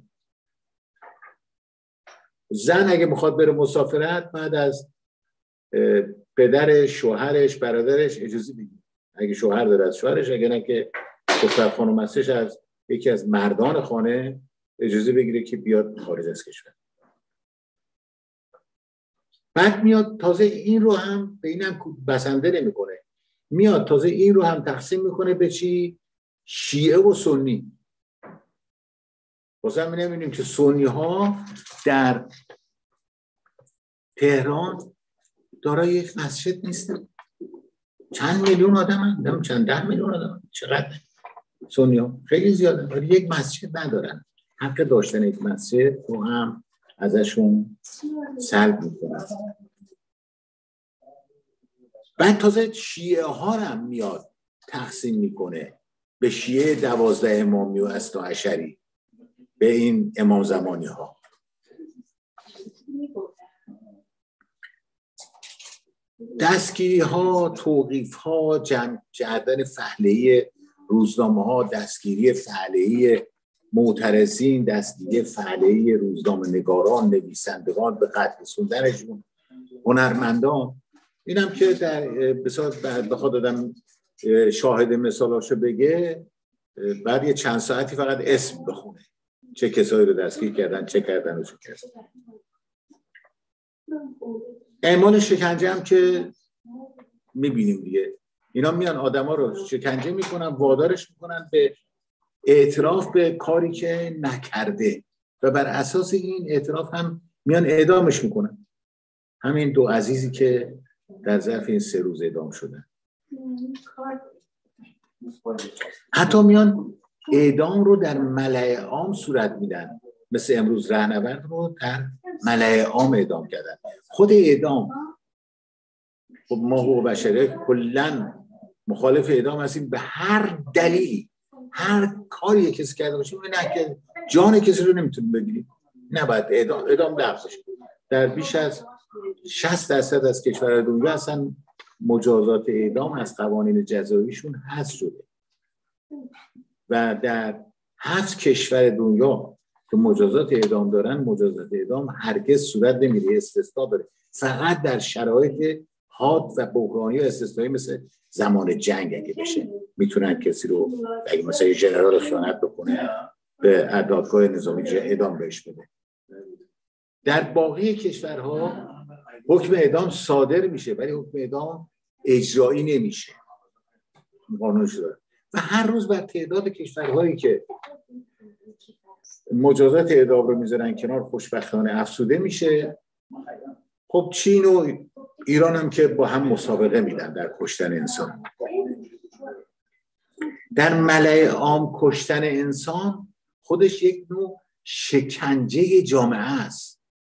زن اگه میخواد بره مسافرت بعد از پدر شوهرش برادرش اجازه بگیره. اگه شوهر داره از شوهرش، اگه نه که دختر خانم هستش از یکی از مردان خانه اجازه بگیره که بیاد خارج از کشور. بعد میاد تازه این رو هم به اینم بسنده نمیکنه، میاد تازه این رو هم تقسیم میکنه به چی؟ شیعه و سنی. واسه همین می‌بینیم که سنی ها در تهران دارای یک مسجد نیستن. چند میلیون آدم هم، چند ده میلیون آدم هم. چقدر سنی ها؟ خیلی زیاده، ولی یک مسجد ندارن. حق داشتن یک مسجد رو هم ازشون سلب میکنن. بعد تازه شیعه ها هم میاد تقسیم میکنه به شیعه دوازده امامی و اثنا عشری، به این امام زمانی ها. دستگیری ها، توقیف ها، جمع کردن فحله‌ای روزنامه ها، دستگیری فحله‌ای معترضین، دستگیری فحله‌ای روزنامه نگاران، نویسندگان به قتل رسوندنشون، هنرمندان. اینم که در بسیار بخواد آدم شاهد مثالاشو بگه، بعد یه چند ساعتی فقط اسم بخونه چه کسایی رو دستگیر کردن، چه کردن و چه کردن. اعمال شکنجه هم که میبینیم دیگه، اینا میان آدم ها رو شکنجه میکنن، وادارش میکنن به اعتراف به کاری که نکرده و بر اساس این اعتراف هم میان اعدامش میکنن. همین دو عزیزی که در ظرف این سه روز اعدام شدن. حتی میان اعدام رو در ملأ عام صورت میدن، مثل امروز رهنورد رو در ملأ عام اعدام کردن. خود اعدام، خب ما حقوق بشری کلاً مخالف اعدام هستیم به هر دلیلی. هر کاری کسی کرده باشه نه که جان کسی رو نمیتونیم بگیریم، نباید اعدام اعدام لغو بشه. در بیش از شصت درصد از کشورهای دنیا اصلا مجازات اعدام از قوانین جزاییشون حذف شده و در هفت کشور دنیا که مجازات اعدام دارن، مجازات اعدام هرگز صورت نمیگیره، استثنا داره. فقط در شرایط حاد و بحرانی و استثنایی مثل زمان جنگ اگه بشه میتونن کسی رو، اگه مثلا یه ژنرال خیانت بکنه، به دادگاه نظامی اعدام بهش بده. در باقی کشورها حکم اعدام صادر میشه ولی حکم اعدام اجرایی نمیشه، قانون شده. و هر روز بر تعداد کشورهایی که مجازات اعدام رو میذارن کنار خوشبختانه افزوده میشه. خب چین و ایران هم که با هم مسابقه میدن در کشتن انسان. در ملأ عام کشتن انسان خودش یک نوع شکنجه جامعه است.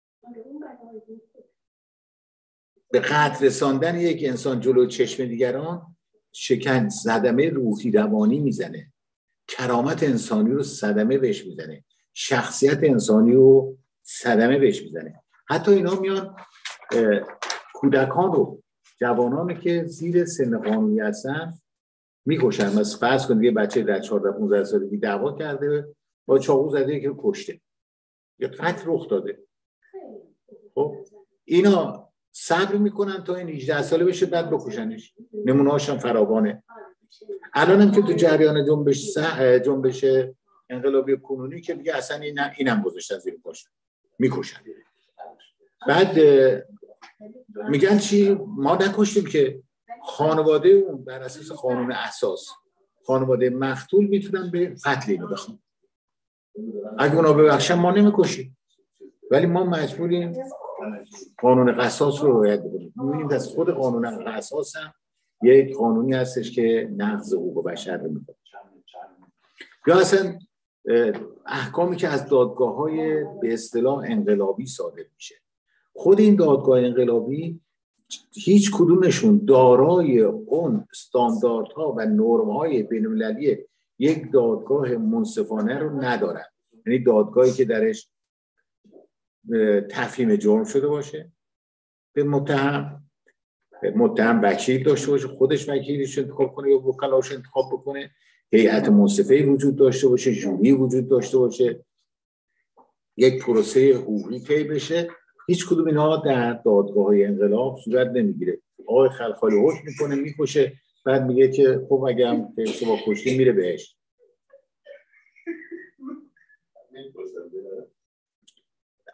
به قتل رساندن یک انسان جلو چشم دیگران شکن صدمه روحی روانی میزنه، کرامت انسانی رو صدمه بهش میزنه، شخصیت انسانی رو صدمه بهش میزنه. حتی اینا میان کودکان رو، جوانانی که زیر سن قانونی هستن میکشن. مثلا فرض کنید یه بچه در چهارده پانزده سالگی دعوا کرده، با چاقو زده که کشته یا قتل رخ داده. خب اینا صبر میکنن تا این هجده ساله بشه بعد بکشنش. نمونه‌هاش هم فراوانه. الان هم که تو جریان جنبش جنبش انقلابی کنونی که دیگه اصلا این اینم گذاشتن زیر پاش میکشن. بعد میگن چی؟ ما نکشتیم که. خانواده اون بر اساس قانون اساس خانواده مقتول میتونن به قتل اینو بخوان. اگه اونا ببخشن ما نمیکشیم، ولی ما مجبوریم قانون قصاص رو رعایت بکنیم. می‌بینیم از خود قانون قصاص هم یک قانونی هستش که نقض حقوق بشر رو میکنه. یا اصلا احکامی که از دادگاه‌های به اصطلاح انقلابی صادر میشه. خود این دادگاه انقلابی هیچ کدومشون دارای اون استانداردها و نرم‌های بین‌المللی یک دادگاه منصفانه رو ندارن. یعنی دادگاهی که درش تفهیم جرم شده باشه، به متهم متهم وکیل داشته باشه، خودش وکیلش انتخاب کنه یا وکلاش انتخاب بکنه، هیئت منصفه‌ای وجود داشته باشه، ژوری وجود داشته باشه، یک پروسه حقوقی طی بشه. هیچ کدوم اینا در دادگاه‌های انقلاب صورت نمیگیره. آقای خلخالی حکم میکنه، میکشه، بعد میگه که خب اگه هم اشتباه کشتی میره بهش.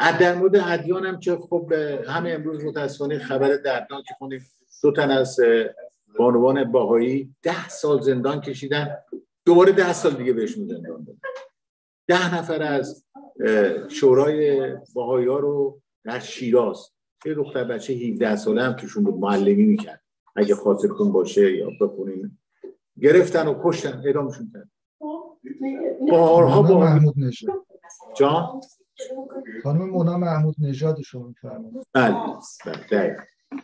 در مورد ادیان هم که خب همه امروز متاسفانه خبر دردناکی خوندیم، دو تن از بانوان بهایی ده سال زندان کشیدن، دوباره ده سال دیگه بهشون زندان دادن. ده نفر از شورای بهایی ها رو در شیراز، یه دختر بچه هفده ساله هم کهشون بود معلمی میکرد اگه خاطرتون باشه یا بخونین، گرفتن و کشتن، اعدامشون کردن. بارها با محمود نژاد جان خانم مونا محمود نژاد شما میفرمایید. بله بله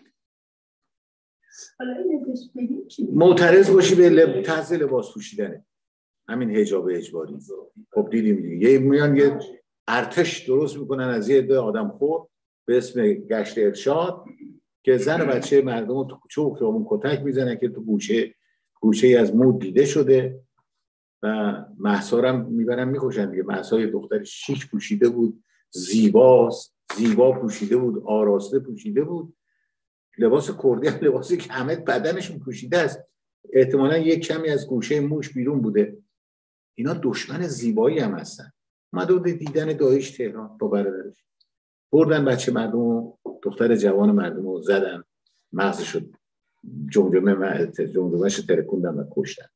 معترض باشی به طرز لباس پوشیدنه، همین حجاب اجباری. خب دیدیم دیگه یه میان یه ارتش درست میکنن از یه عده آدم خور به اسم گشت ارشاد که زن و بچه مردم رو تو کوچه و خیابون کتک میزنن که تو گوشه گوشه از مود دیده شده و مهسا رو میبرن میکشن دیگه. مهسا یه دختر شیک پوشیده بود، زیباست، زیبا پوشیده بود، آراسته پوشیده بود، لباس کردی هم لباسی که همه بدنشون پوشیده است، احتمالاً یک کمی از گوشه موش بیرون بوده. اینا دشمن زیبایی هم هستن. اومده بود دیدن داعش تهران با برادرش، بردن بچه مردم، دختر جوان مردم رو زدن، مغزش رو جمجمه جمجمهش ترکوندن و کشتن.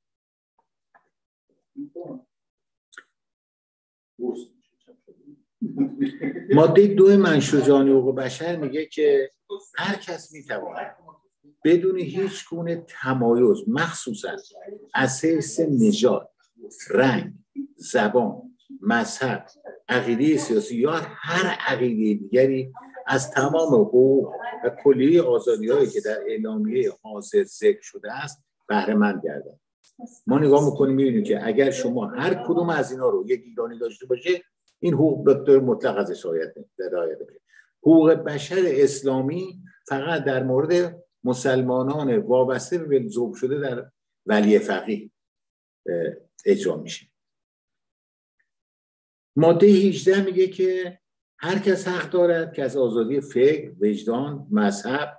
ماده دو منشور جهانی حقوق بشر میگه که هر کس میتواند بدون هیچ گونه تمایز، مخصوصا از حیث نژاد، رنگ، زبان، مذهب، عقیده سیاسی یا هر عقیده دیگری از تمام حقوق و کلیه آزادی‌هایی که در اعلامیه حاضر ذکر شده است بهره مند گردد. ما نگاه می‌کنیم می‌بینیم که اگر شما هر کدوم از اینا رو یک ایرانی داشته باشه، این حقوق به طور مطلق ازش رعایت میشه. حقوق بشر اسلامی فقط در مورد مسلمانان وابسته به ذوب شده در ولی فقیه اجرا میشه. ماده هجده میگه که هر کس حق دارد که از آزادی فکر، وجدان، مذهب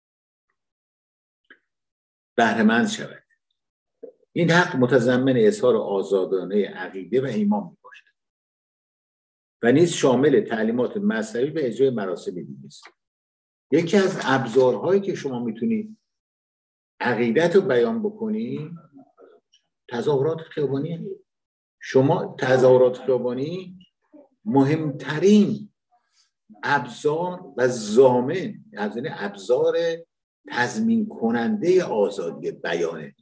بهره مند شود. این حق متضمن اظهار آزادانه عقیده و ایمان میباشد و نیز شامل تعلیمات مذهبی و اجرای مراسم دینی است. یکی از ابزارهایی که شما میتونید عقیدت رو بیان بکنی تظاهرات خیابانی. شما تظاهرات خیابانی مهمترین ابزار و ضامن، یعنی ابزار تضمین کننده آزادی بیانه.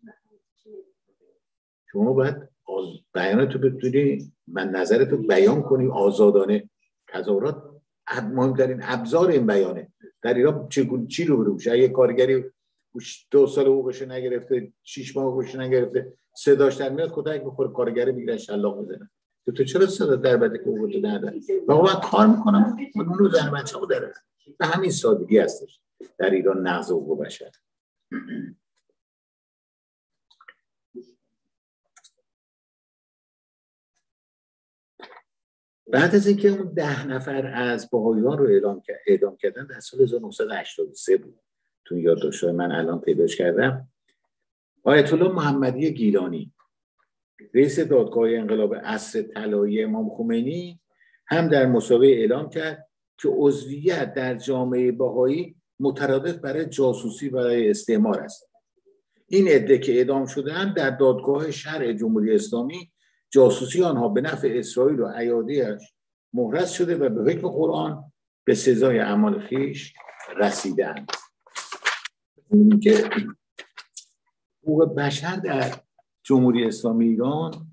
شما باید بیانتو بتونی من نظرتو بیان کنی آزادانه. تظاهرات مهمترین ابزار این بیانه. در ایران چی چی رو بروش؟ اگه کارگری دو سال حقوقش نگرفته، شش ماه حقوقش نگرفته، صداش در میاد کتک بخوره، کارگری میگیرن شلاق میزنن. تو چرا صدا در بده که حقوقت نداری؟ واقعا من کار میکنم، اون رو زن بچه‌مو داره. به همین سادگی هستش در ایران نقض حقوق بشر. بعد از اینکه اون ده نفر از بهائیان رو اعلام اعدام کردن در سال هزار و نهصد و هشتاد و سه بود. تو یادداشت‌های من الان پیداش کردم. آیت الله محمدی گیلانی رئیس دادگاه انقلاب عصر طلایی امام خمینی هم در مسابقه اعلام کرد که عضویت در جامعه بهایی مترادف برای جاسوسی و برای استعمار است. این عده که اعدام شدند در دادگاه شرع جمهوری اسلامی جاسوسی آنها به نفع اسرائیل و ایادی‌اش محرز شده و به حکم قرآن به سزای اعمال خویش رسیدند. این که حقوق بشر در جمهوری اسلامی ایران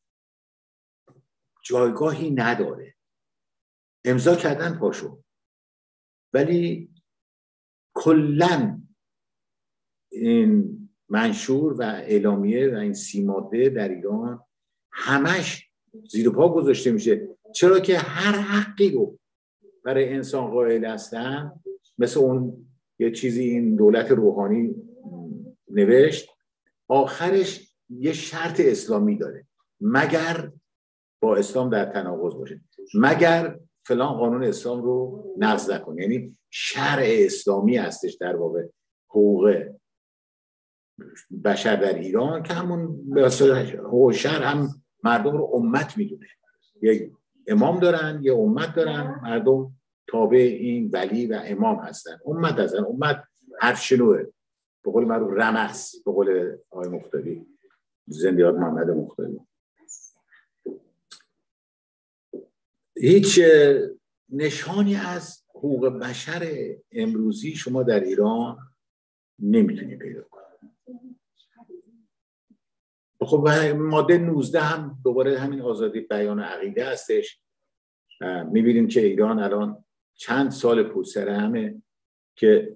جایگاهی نداره. امضا کردن پاشو، ولی کلاً این منشور و اعلامیه و این سی ماده در ایران همش زیر پا گذاشته میشه، چرا که هر حقی رو برای انسان قائل هستن. مثل اون یه چیزی این دولت روحانی نوشت آخرش یه شرط اسلامی داره، مگر با اسلام در تناقض باشه، مگر فلان قانون اسلام رو نقض نکنه. یعنی شرع اسلامی هستش در واقع حقوق بشر در ایران که همون حقوق شرع هم مردم رو امت میدونه، یک امام دارن، یه امت دارن، مردم تابع این ولی و امام هستن. امت هستن، امت حرف شنوه، به قول معروف رمز، به قول آقای مختاری، زنده یاد محمد مختاری. هیچ نشانی از حقوق بشر امروزی شما در ایران نمیتونی پیدا کنی. خب ماده نوزده هم دوباره همین آزادی بیان عقیده هستش. میبینیم که ایران الان چند سال پشت سر همه که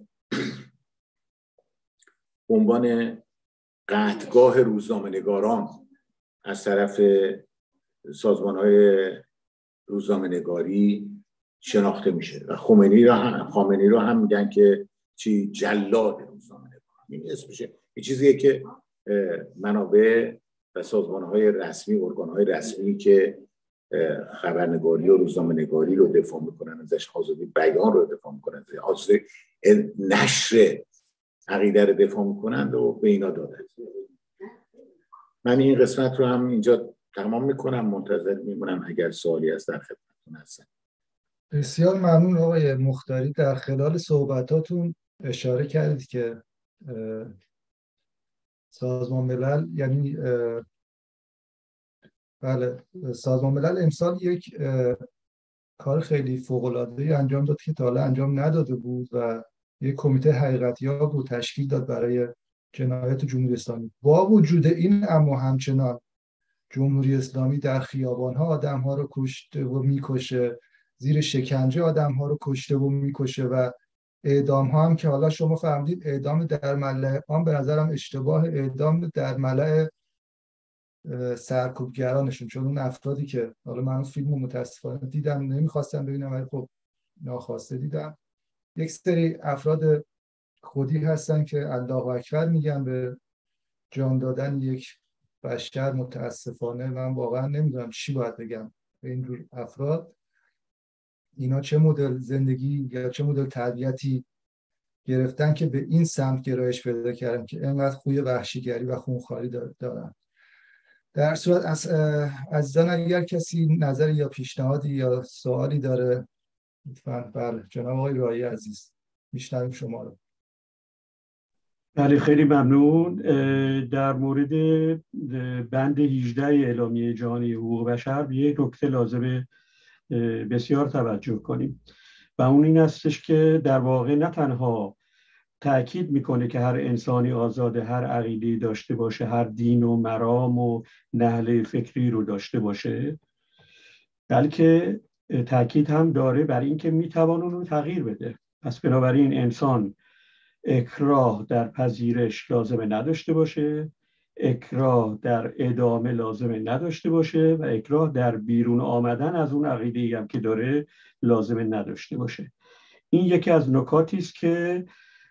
عنوان قطعگاه روزنامه‌نگاران از طرف سازمان‌های روزنامه‌نگاری شناخته میشه و خمینی رو هم خامنه‌ای رو هم میگن که چی جلاد روزنامه‌نگاران. این اسمشه یه چیزیه که منابع و سازمان‌های رسمی، ارگان‌های رسمی که خبرنگاری و روزنامه‌نگاری رو دفاع میکنن ازش، آزادی بیان رو دفاع میکنن، آزادی نشر عقیده رو دفاع میکنن و به اینا دادن. من این قسمت رو هم اینجا تمام میکنم، منتظر میمونم اگر سوالی هست در خدمتتون هستم. بسیار ممنون آقای مختاری. در خلال صحبتاتون اشاره کردید که سازمان ملل، یعنی بله سازمان ملل امسال یک کار خیلی فوق‌العاده‌ای انجام داد که تا حالا انجام نداده بود و یک کمیته حقیقتیاب رو تشکیل داد برای جنایات جمهوری اسلامی. با وجود این اما همچنان جمهوری اسلامی در خیابان‌ها آدم‌ها رو کشته و می‌کشه، زیر شکنجه آدم‌ها رو کشته و می‌کشه و اعدام‌ها هم که حالا شما فهمیدید اعدام در ملأ عام به نظرم اشتباه، اعدام در ملأ سرکوبگرانشون، چون اون افرادی که حالا من اون فیلمو متاسفانه دیدم، نمیخواستم ببینم ولی خب ناخواسته دیدم، یک سری افراد خودی هستن که الله اکبر میگن به جان دادن یک بشر. متاسفانه من واقعا نمیدونم چی باید بگم به اینجور افراد. اینا چه مدل زندگی یا چه مدل تربیتی گرفتن که به این سمت گرایش پیدا کردن که اینقدر خوی وحشیگری و خونخواری دارن. در صورت از عزیزان اگر کسی نظری یا پیشنهادی یا سوالی داره لطفاً. بله جناب آقای رایی عزیز میشنویم شما رو. بله خیلی ممنون. در مورد بند هجده اعلامیه جهانی حقوق بشر به یک نکته لازمه بسیار توجه کنیم و اون این هستش که در واقع نه تنها تأکید میکنه که هر انسانی آزاده هر عقیده‌ای داشته باشه، هر دین و مرام و نهله فکری رو داشته باشه، بلکه تأکید هم داره بر این که میتوان اون رو تغییر بده. پس بنابراین انسان اکراه در پذیرش لازمه نداشته باشه، اکراه در ادامه لازمه نداشته باشه و اکراه در بیرون آمدن از اون عقیده‌ای هم که داره لازمه نداشته باشه. این یکی از نکاتی است که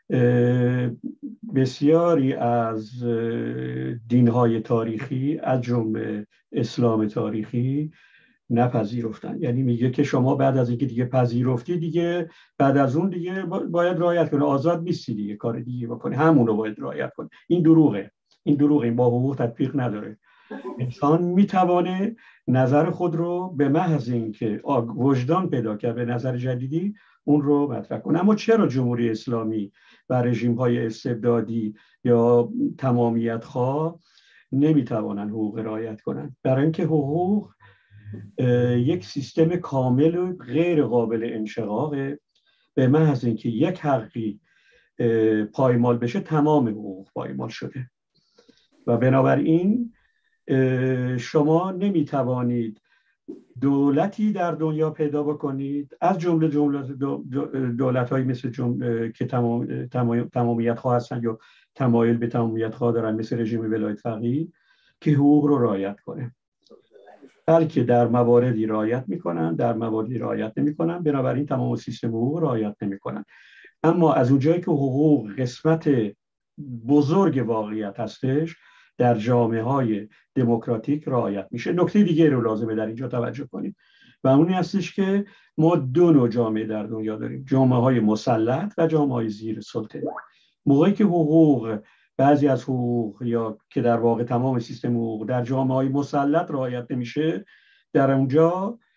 بسیاری از دین‌های تاریخی از جمله اسلام تاریخی نپذیرفتن. یعنی میگه که شما بعد از اینکه دیگه پذیرفتی دیگه بعد از اون دیگه باید رعایت کنی، آزاد نیستی دیگه کار دیگه بکنی، همون رو باید رعایت کنی. این دروغه، این دروغه، این با حقوق تطبیق نداره. انسان میتوانه نظر خود رو به محض اینکه وجدان پیدا کرد به نظر جدیدی اون رو مطرح کنه. اما چرا جمهوری اسلامی و رژیم‌های استبدادی یا تمامیت خواه نمیتوانن حقوق رعایت کنن؟ برای اینکه حقوق یک سیستم کامل و غیر قابل انشقاقه. به محض اینکه یک حقی پایمال بشه تمام حقوق پایمال شده و بنابراین شما نمیتوانید دولتی در دنیا پیدا بکنید از جمله دولت‌هایی مثل جمله که تمام تمامیت خواه هستن یا تمایل به تمامیت خواه دارن مثل رژیم ولایت فقیه که حقوق رو رعایت کنه، بلکه در مواردی رعایت میکنن، در مواردی رعایت نمیکنن. بنابراین تمام سیستم حقوق رعایت نمیکنن. اما از اونجایی که حقوق قسمت بزرگ واقعیت هستش در جامعه های دموکراتیک رعایت میشه. نکته دیگه رو لازمه در اینجا توجه کنیم و اونی هستش که ما دو نوع جامعه در دنیا داریم: جامعه های مسلط و جامعه های زیر سلطه. موقعی که حقوق، بعضی از حقوق یا که در واقع تمام سیستم حقوق در جامعه های مسلط رعایت نمیشه، در اونجا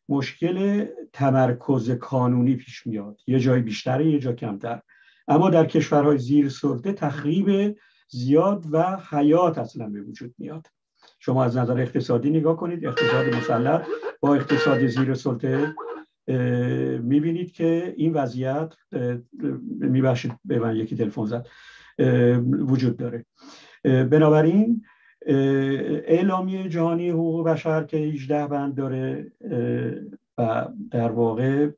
مشکل تمرکز کانونی پیش میاد، یه جای بیشتره یه جا کمتر. اما در کشورهای زیر سلطه تخریب زیاد و حیات اصلا به وجود میاد. شما از نظر اقتصادی نگاه کنید، اقتصاد مسلط با اقتصاد زیر سلطه، میبینید که این وضعیت، میبخشید به من یکی تلفن زد، وجود داره. بنابراین اعلامیه جهانی حقوق بشر که هجده بند داره و در واقع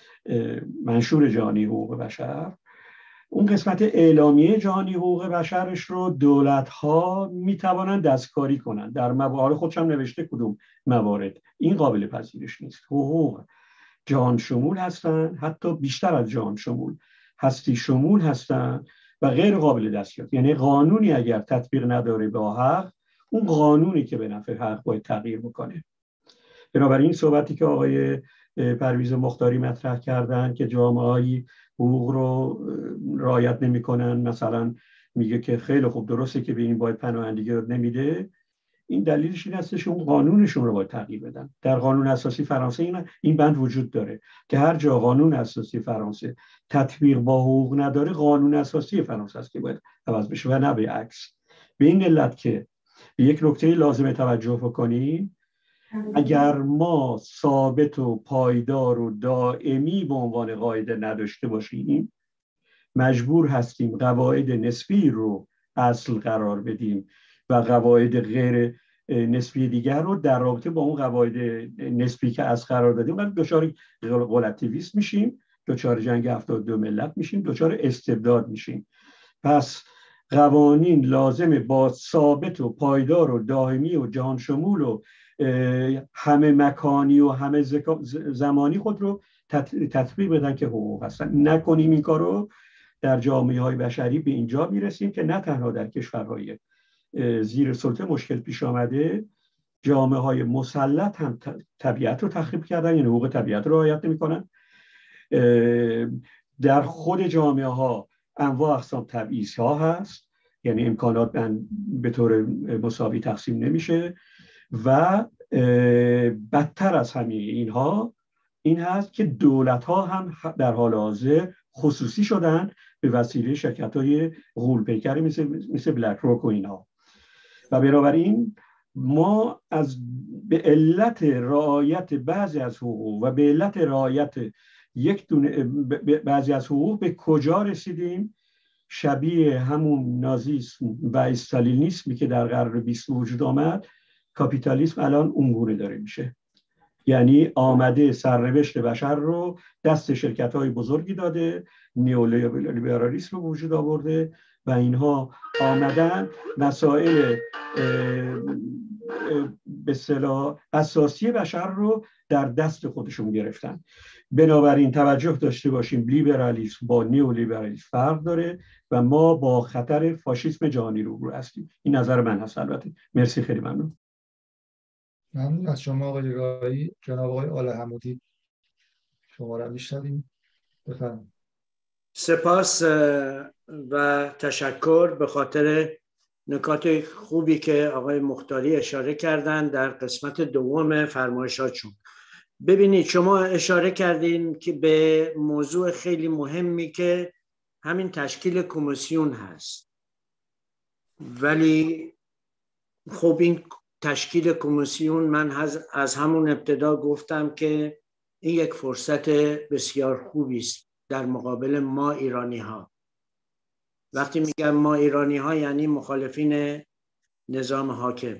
منشور جهانی حقوق بشر، اون قسمت اعلامیه جهانی حقوق بشرش رو دولت‌ها میتوانند دستکاری کنند. در موارد خودش هم نوشته کدوم موارد این قابل پذیرش نیست. حقوق جهان شمول هستند، حتی بیشتر از جهان شمول، هستی شمول هستند و غیر قابل دستیابی. یعنی قانونی اگر تطبیق نداره با حق، اون قانونی که به نفع حق باید تغییر بکنه. بنابراین صحبتی که آقای پرویز مختاری مطرح کردن که جامعه‌ای حقوق رو رعایت نمی‌کنن، مثلا میگه که خیلی خوب درسته که به این باید پناهندگی رو نمیده، این دلیلش این هستش که اون قانونشون رو باید تغییر بدن. در قانون اساسی فرانسه این این بند وجود داره که هر جا قانون اساسی فرانسه تطبیق با حقوق نداره، قانون اساسی فرانسه است که باید عوض بشه و نه به عکس. به این علت که یک نکته لازمه توجه بکنیم، اگر ما ثابت و پایدار و دائمی به عنوان قاعده نداشته باشیم، مجبور هستیم قواعد نسبی رو اصل قرار بدیم و قواعد غیر نسبی دیگر رو در رابطه با اون قواعد نسبی که اصل قرار دادیم، و دچار قلتیویسم میشیم، دچار جنگ هفتاد و دو ملت میشیم، دچار استبداد میشیم. پس قوانین لازمه با ثابت و پایدار و دائمی و جهان شمول و همه مکانی و همه زمانی خود رو تطبیق بدن که حقوق هستن. نکنیم این کارو، در جامعه های بشری به اینجا میرسیم که نه تنها در کشورهای زیر سلطه مشکل پیش آمده، جامعه های مسلط هم طبیعت رو تخریب کردن، یعنی حقوق طبیعت رو رعایت نمی‌کنن. در خود جامعه ها انواع اقسام تبعیض ها هست، یعنی امکانات به طور مساوی تقسیم نمیشه و بدتر از همه اینها این هست که دولت ها هم در حال حاضر خصوصی شدن به وسیله شرکت های غول پیکری مثل, مثل بلک روک و اینها. و بنابراین ما از به علت رعایت بعضی از حقوق و به علت رعایت یک دونه بعضی از حقوق به کجا رسیدیم؟ شبیه همون نازیسم و استالینیسمی که در قرن بیستم وجود آمد، کاپیتالیسم الان اونگونه داره میشه. یعنی آمده سرنوشت بشر رو دست شرکت‌های بزرگی داده، نیولیبرالیسم رو وجود آورده و اینها آمدن مسائل به اصطلاح اساسی بشر رو در دست خودشون گرفتن. بنابراین توجه داشته باشیم لیبرالیسم با نیولیبرالیسم فرق داره و ما با خطر فاشیسم جهانی روبرو هستیم. این نظر من هست. البته مرسی، خیلی ممنون. ممنون از شما آقای رایی. جناب آقای آل حمودی شما را میشنویم، بفرمایید. سپاس و تشکر به خاطر نکات خوبی که آقای مختاری اشاره کردن در قسمت دوم فرمایشاتشون. ببینید شما اشاره کردین که به موضوع خیلی مهمی که همین تشکیل کمیسیون هست، ولی خب این تشکیل کمیسیون من از همون ابتدا گفتم که این یک فرصت بسیار خوبی است در مقابل ما ایرانی ها. وقتی میگم ما ایرانی ها یعنی مخالفین نظام حاکم.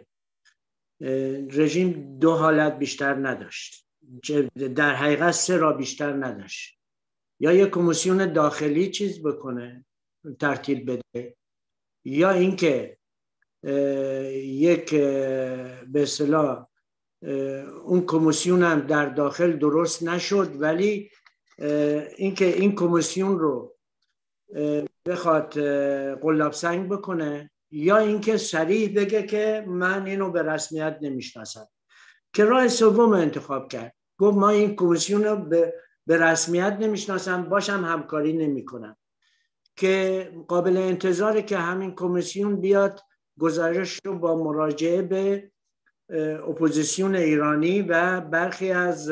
رژیم دو حالت بیشتر نداشت، در حقیقت سه را بیشتر نداشت. یا یک کمیسیون داخلی چیز بکنه، ترتیب بده، یا اینکه یک به اصطلاح اون کمیسیون هم در داخل درست نشد، ولی اینکه این کمیسیون رو بخواد قلاب سنگ بکنه، یا اینکه صریح بگه که من اینو به رسمیت نمیشناسم، که راه سوم انتخاب کرد. گفت ما این کمیسیون رو به, به رسمیت نمیشناسم، باشم همکاری نمیکنم، که قابل انتظاره که همین کمیسیون بیاد گزارش رو با مراجعه به اپوزیسیون ایرانی و برخی از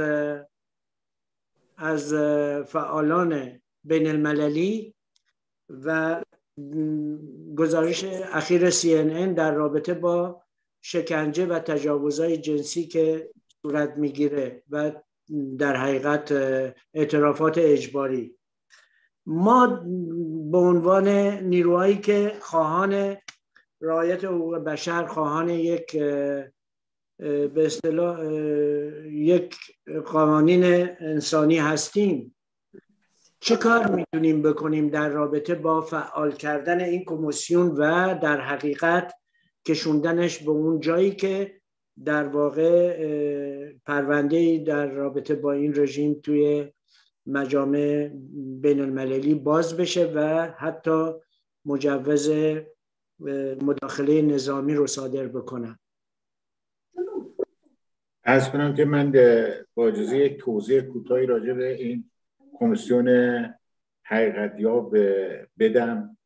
از فعالان بین المللی و گزارش اخیر سی ان ان در رابطه با شکنجه و تجاوزهای جنسی که صورت میگیره و در حقیقت اعترافات اجباری. ما به عنوان نیروهایی که خواهان رعایت حقوق بشر، خواهان یک به اصطلاح یک قوانین انسانی هستیم، چه کار میتونیم بکنیم در رابطه با فعال کردن این کمیسیون و در حقیقت کشوندنش به اون جایی که در واقع پرونده‌ای در رابطه با این رژیم توی مجامع بین المللی باز بشه و حتی مجوز مداخله نظامی رو صادر بکنن؟ عرض کنم که من با اجازه یک توضیح کوتاهی راجع به این کمیسیون حقیقتیاب بدم.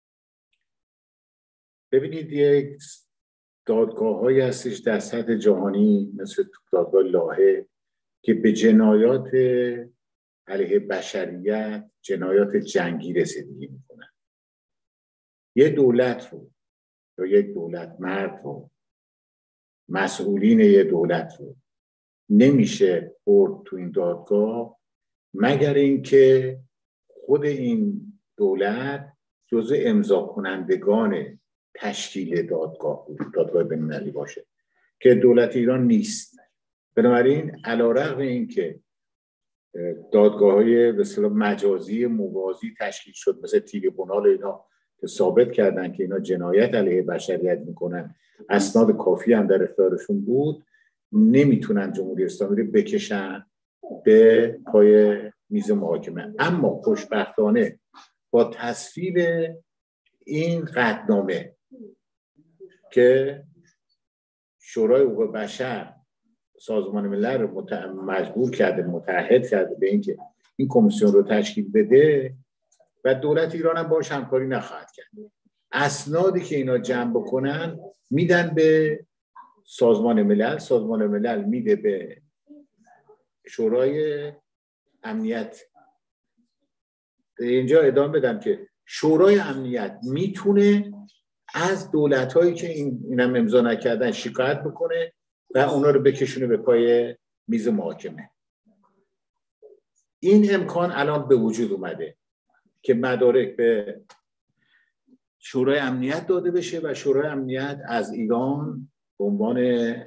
ببینید، یک دادگاه هایی هستش در سطح جهانی مثل دادگاه لاهه که به جنایات علیه بشریت، جنایات جنگی رسیدگی میکنن. یه دولت رو یا یک دولت مرد رو، مسئولین یه دولت رو نمیشه برد تو این دادگاه مگر اینکه خود این دولت جزء امضا کنندگان تشکیل دادگاه دادگاه بین‌المللی باشه که دولت ایران نیست. بنابراین علیرغم اینکه دادگاه‌های به اصطلاح مجازی موازی تشکیل شد مثل تریبونال اینا که ثابت کردن که اینا جنایت علیه بشریت میکنن، اسناد کافی هم در اختیارشون بود، نمیتونن جمهوری اسلامی رو بکشن به پای میز محاکمه. اما خوشبختانه با تصویب این قطعنامه که شورای حقوق بشر سازمان ملل رو مجبور کرده، متعهد کرده به اینکه این کمیسیون رو تشکیل بده و دولت ایران هم باش همکاری نخواهد کرد، اسنادی که اینا جمع بکنن میدن به سازمان ملل، سازمان ملل میده به شورای امنیت. اینجا ادامه بدم که شورای امنیت میتونه از دولت‌هایی که این اینم امضا نکردن شکایت بکنه و اونا رو بکشونه به پای میز محاکمه. این امکان الان به وجود اومده که مدارک به شورای امنیت داده بشه و شورای امنیت از ایران به عنوان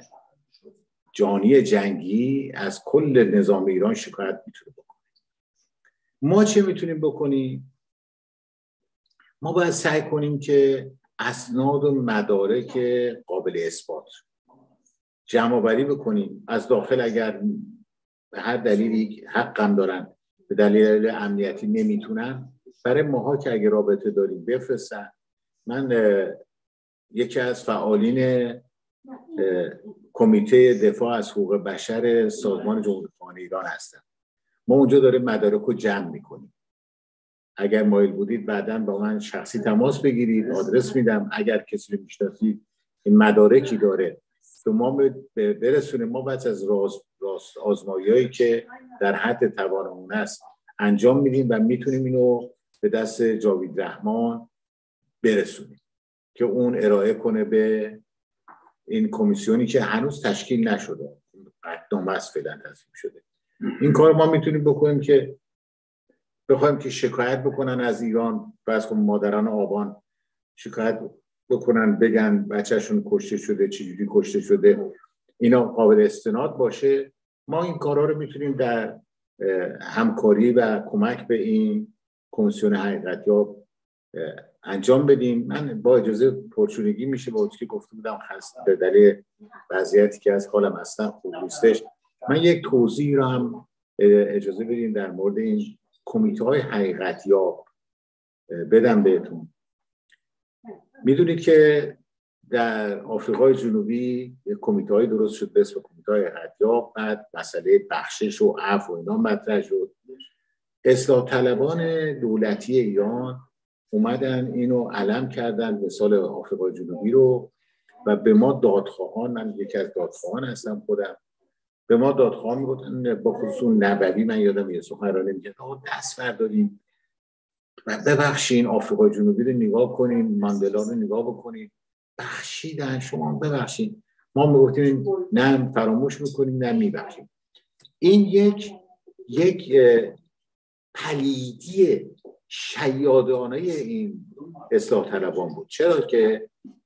جانی جنگی از کل نظام ایران شکایت میتونه بکنه. ما چه میتونیم بکنیم؟ ما باید سعی کنیم که اسناد و مدارک قابل اثبات جمع آوری بکنیم. از داخل اگر به هر دلیلی حقم دارن به دلیل امنیتی نمیتونن، برای ماها که اگه رابطه داریم بفرستن. من یکی از فعالین کمیته دفاع از حقوق بشر سازمان جمهوری خواهان ایران هستم. ما اونجا داریم مدارک رو جمع میکنیم. اگر مایل بودید بعداً با من شخصی تماس بگیرید، آدرس میدم. اگر کسی رو میشناسید این مدارکی داره تو ما برسونه، ما بعد از راز راست آزمایی‌هایی که در حد توانمون است انجام میدیم و میتونیم اینو به دست جاوید رحمان برسونیم که اون ارائه کنه به این کمیسیونی که هنوز تشکیل نشده، قطعنامه است فعلا تصویب شده. این کار ما میتونیم بکنیم که بخوایم که شکایت بکنن از ایران، فرض کن مادران آبان شکایت بکنن بگن بچهشون کشته شده، چجوری کشته شده، اینا قابل استناد باشه. ما این کارها رو میتونیم در همکاری و کمک به این کمیسیون حقیقتیاب انجام بدیم. من با اجازه پرچونگی میشه با که گفته بودم خسته به دلیل وضعیتی که از حالم هستم خوب نیستش. من یک توضیح رو هم اجازه بدین در مورد این کمیته های حقیقتیاب بدم بهتون. میدونید که در آفریقای جنوبی یک کمیته های درست شد به اسم کمیته های حقیقتیاب. بعد مسئله بخشش و عفو و اینا مطرح شد. اصلاح طلبان دولتی ایران اومدن اینو علم کردن مثال آفریقای جنوبی رو و به ما دادخواهان، من یکی از دادخواهان هستم خودم، به ما دادخواهان میگفتن، با خصوص نبوی من یادم یه سخنرانی میگه آقا دست برداریم و ببخشین آفریقای جنوبی رو نگاه کنین، ماندلا رو نگاه بکنین، بخشیدن، شما ببخشین. ما میگفتیم نه فراموش میکنیم نه میبخشیم. این یک یک پلیدی شیادانه این اصلاح طلبان بود. چرا که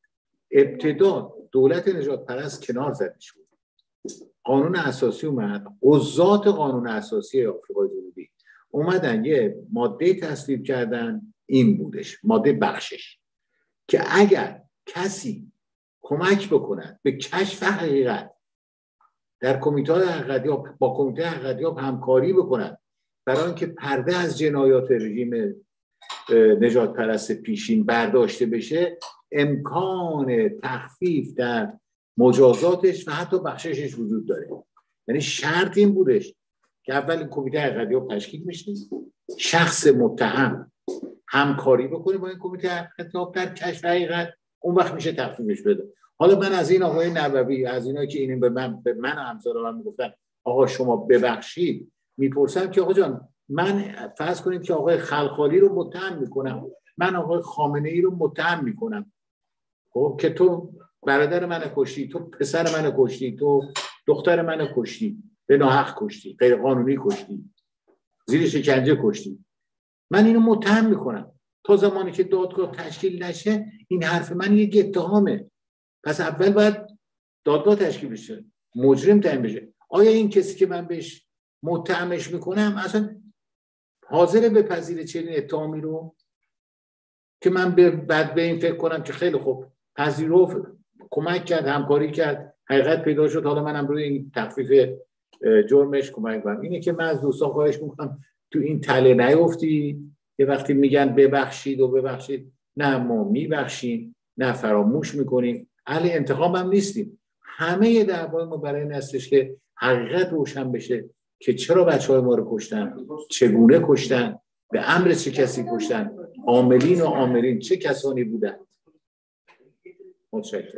ابتدا دولت نجات پرست کنار زده شد، قانون اساسی اومد، قضات قانون اساسی آفریقای جنوبی اومدن یه ماده تصویب کردن، این بودش ماده بخشش، که اگر کسی کمک بکند به کشف حقیقت در کمیته حقیقتیاب، با کمیته حقیقتیاب همکاری بکند برای اینکه پرده از جنایات رژیم نجات پرست پیشین برداشته بشه، امکان تخفیف در مجازاتش و حتی بخششش وجود داره. یعنی شرط این بودش که اول کمیته حقیقتیاب تشکیل میشه، شخص متهم همکاری بکنه با این کمیته حقیقتیاب در کشف حقیقت، اون وقت میشه تخفیفش بده. حالا من از این آقای نبوی، از اینایی که اینو به من به من همسر من میگفتن آقا شما ببخشید، میپرسم که آقا جان من فرض کنید که آقای خلخالی رو متهم میکنم، من آقای خامنه ای رو متهم میکنم خب که تو برادر من کشتی، تو پسر من کشتی، تو دختر من کشتی، به ناحق کشتی، غیر قانونی کشتی، زیر شکنجه کشتی، من اینو متهم میکنم. تا زمانی که دادگاه تشکیل نشه این حرف من یک اتهامه. پس اول باید دادگاه تشکیل بشه، مجرم تعیین بشه. آیا این کسی که من بهش متهمش میکنم اصلا حاضر بپذیره چنین اتهامی رو که من بعد به این فکر کنم که خیلی خوب پذیرفت، کمک کرد، همکاری کرد، حقیقت پیدا شد، حالا منم روی این تخفیف جرمش کمک کنم. اینه که من از دوستان خواهش میکنم تو این تله نیفتی. یه وقتی میگن ببخشید و ببخشید، نه ما میبخشیم نه فراموش میکنیم، اهل انتقام هم نیستیم. همه دعوای ما برای این هستش که حقیقت روشن بشه که چرا بچهای ما رو کشتن، چگونه کشتن، به امر چه کسی کشتن، عاملین و عاملین چه کسانی بودن. متشکرم.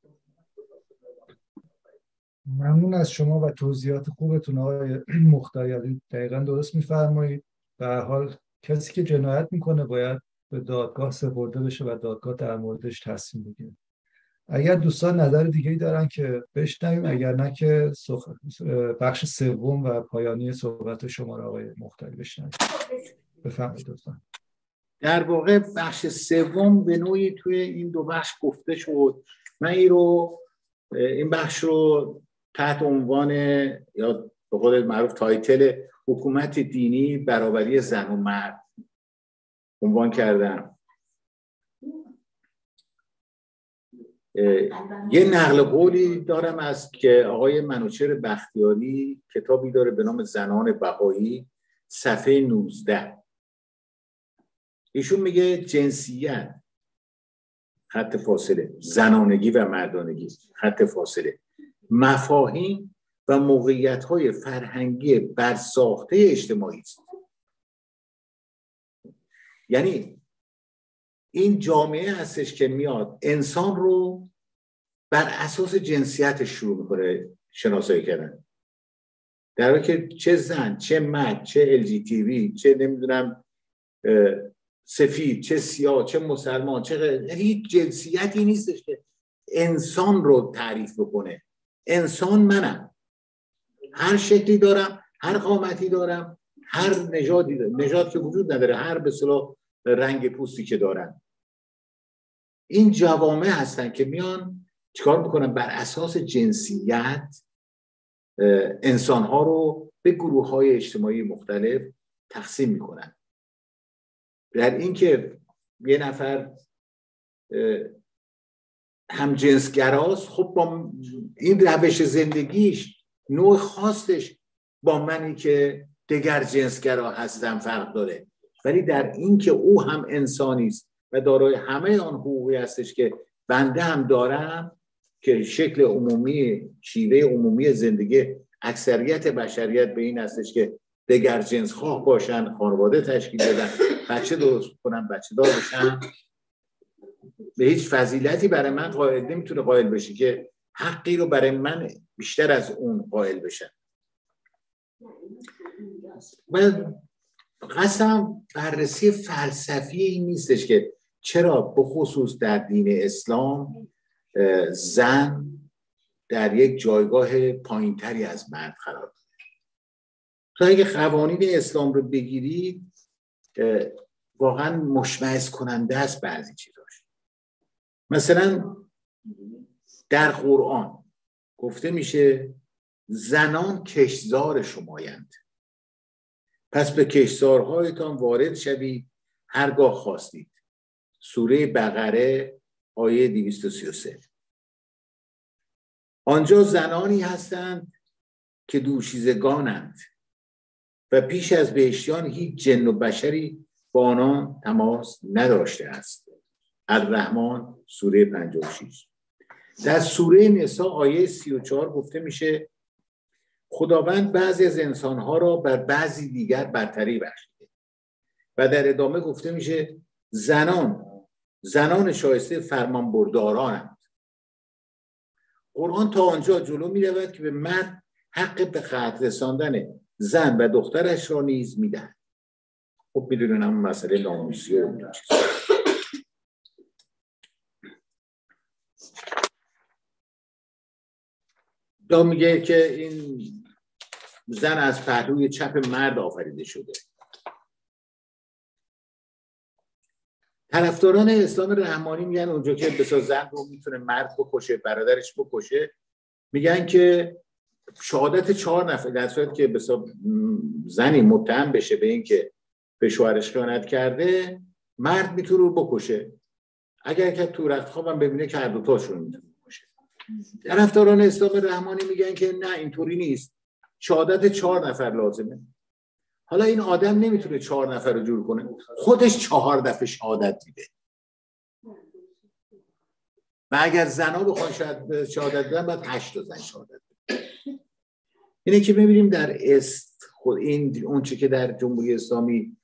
ممنون از شما و توضیحات خوبتون آقای مختاری. دقیقاً درست میفرمایید. به هر حال کسی که جنایت میکنه باید به دادگاه سپرده بشه و دادگاه در موردش تصمیم بگیره. اگر دوستان نظر دیگه‌ای دارن که بشنویم، اگر نه که سخ... بخش سوم و پایانی صحبت شما را آقای مختاری بشنویم. بفرمایید دوستان. در واقع بخش سوم به نوعی توی این دو بخش گفته شد. من این رو این بخش رو تحت عنوان یا به قول معروف تایتل حکومت دینی برابری زن و مرد عنوان کردم. یه نقل قولی دارم از که آقای منوچهر بختیاری کتابی داره به نام زنان بهایی، صفحه نوزده. ایشون میگه جنسیت خط فاصله، زنانگی و مردانگی خط فاصله، مفاهیم و موقعیت‌های فرهنگی برساخته اجتماعی است. یعنی این جامعه هستش که میاد انسان رو بر اساس جنسیتش شروع میکنه شناسایی کردن، در حالی که چه زن، چه مرد، چه ال جی تی وی، چه نمیدونم سفید، چه سیاه، چه مسلمان، چه غیر، هیچ جنسیتی نیستش که انسان رو تعریف بکنه. انسان منم، هر شکلی دارم، هر قامتی دارم، هر نژادی دارم، نژاد که وجود نداره، هر به اصطلاح رنگ پوستی که دارن. این جوامع هستن که میان چیکار میکنن؟ بر اساس جنسیت انسانها رو به گروه‌های اجتماعی مختلف تقسیم میکنن. در این که یه نفر هم جنسگراست، خب با این روش زندگیش، نوع خاصش با منی که دگر جنسگرا هستم فرق داره، ولی در این که او هم انسانی است و دارای همه آن حقوقی هستش که بنده هم دارم، که شکل عمومی، شیوه عمومی زندگی اکثریت بشریت به این هستش که دگر جنس خواه باشن، خانواده تشکیل بدن، بچه درست کنن، بچه دار بشن. به هیچ فضیلتی برای من قائل نمیتونه قائل بشه که حقی رو برای من بیشتر از اون قائل بشن. من قصدم بررسی فلسفی این نیستش که چرا بخصوص در دین اسلام زن در یک جایگاه پایینتری از مرد قرار داره. تو اگه قوانین اسلام رو بگیرید واقعا مشمئز کننده است بعضی چیزاش. مثلا در قرآن گفته میشه زنان کشتزار شمایند، پس به کشتزارهایتان وارد شوید هرگاه خواستید. سوره بقره آیه دویست و سی و سه. آنجا زنانی هستند که دوشیزگانند و پیش از بهشتیان هیچ جن و بشری با آنان تماس نداشته است. الرحمن سوره پنجاه و شش. در سوره نساء آیه سی و چهار گفته میشه خداوند بعضی از انسانها را بر بعضی دیگر برتری بخشیده و در ادامه گفته میشه زنان زنان شایسته فرمان بردارانند. قرآن تا آنجا جلو می رود که به مرد حق به قتل رساندن زن و دخترش را نیز می دهد. خب می دونیم همون مسئله ناموسی و این چیز. دا میگه که این زن از پهلوی چپ مرد آفریده شده. طرفداران اسلام رحمانی میگن اونجا که بسا زن رو میتونه مرد بکشه، برادرش بکشه، میگن که شهادت چهار نفر در صورت که بسا زنی متهم بشه به این که به شوهرش خیانت کرده، مرد میتونه رو بکشه. اگر که تو رخت خوابم ببینه که هر دو تاشون میتونه بکشه. طرفداران اسلام رحمانی میگن که نه اینطوری نیست، شهادت چهار نفر لازمه. حالا این آدم نمیتونه چهار نفر رو جور کنه، خودش چهار دفعه شهادت میده. و اگر زنا بخوان شهادت بدن باید هشت تا زن شهادت بدن. اینه که ببینیم در است خود این اون چه که در جمهوری اسلامی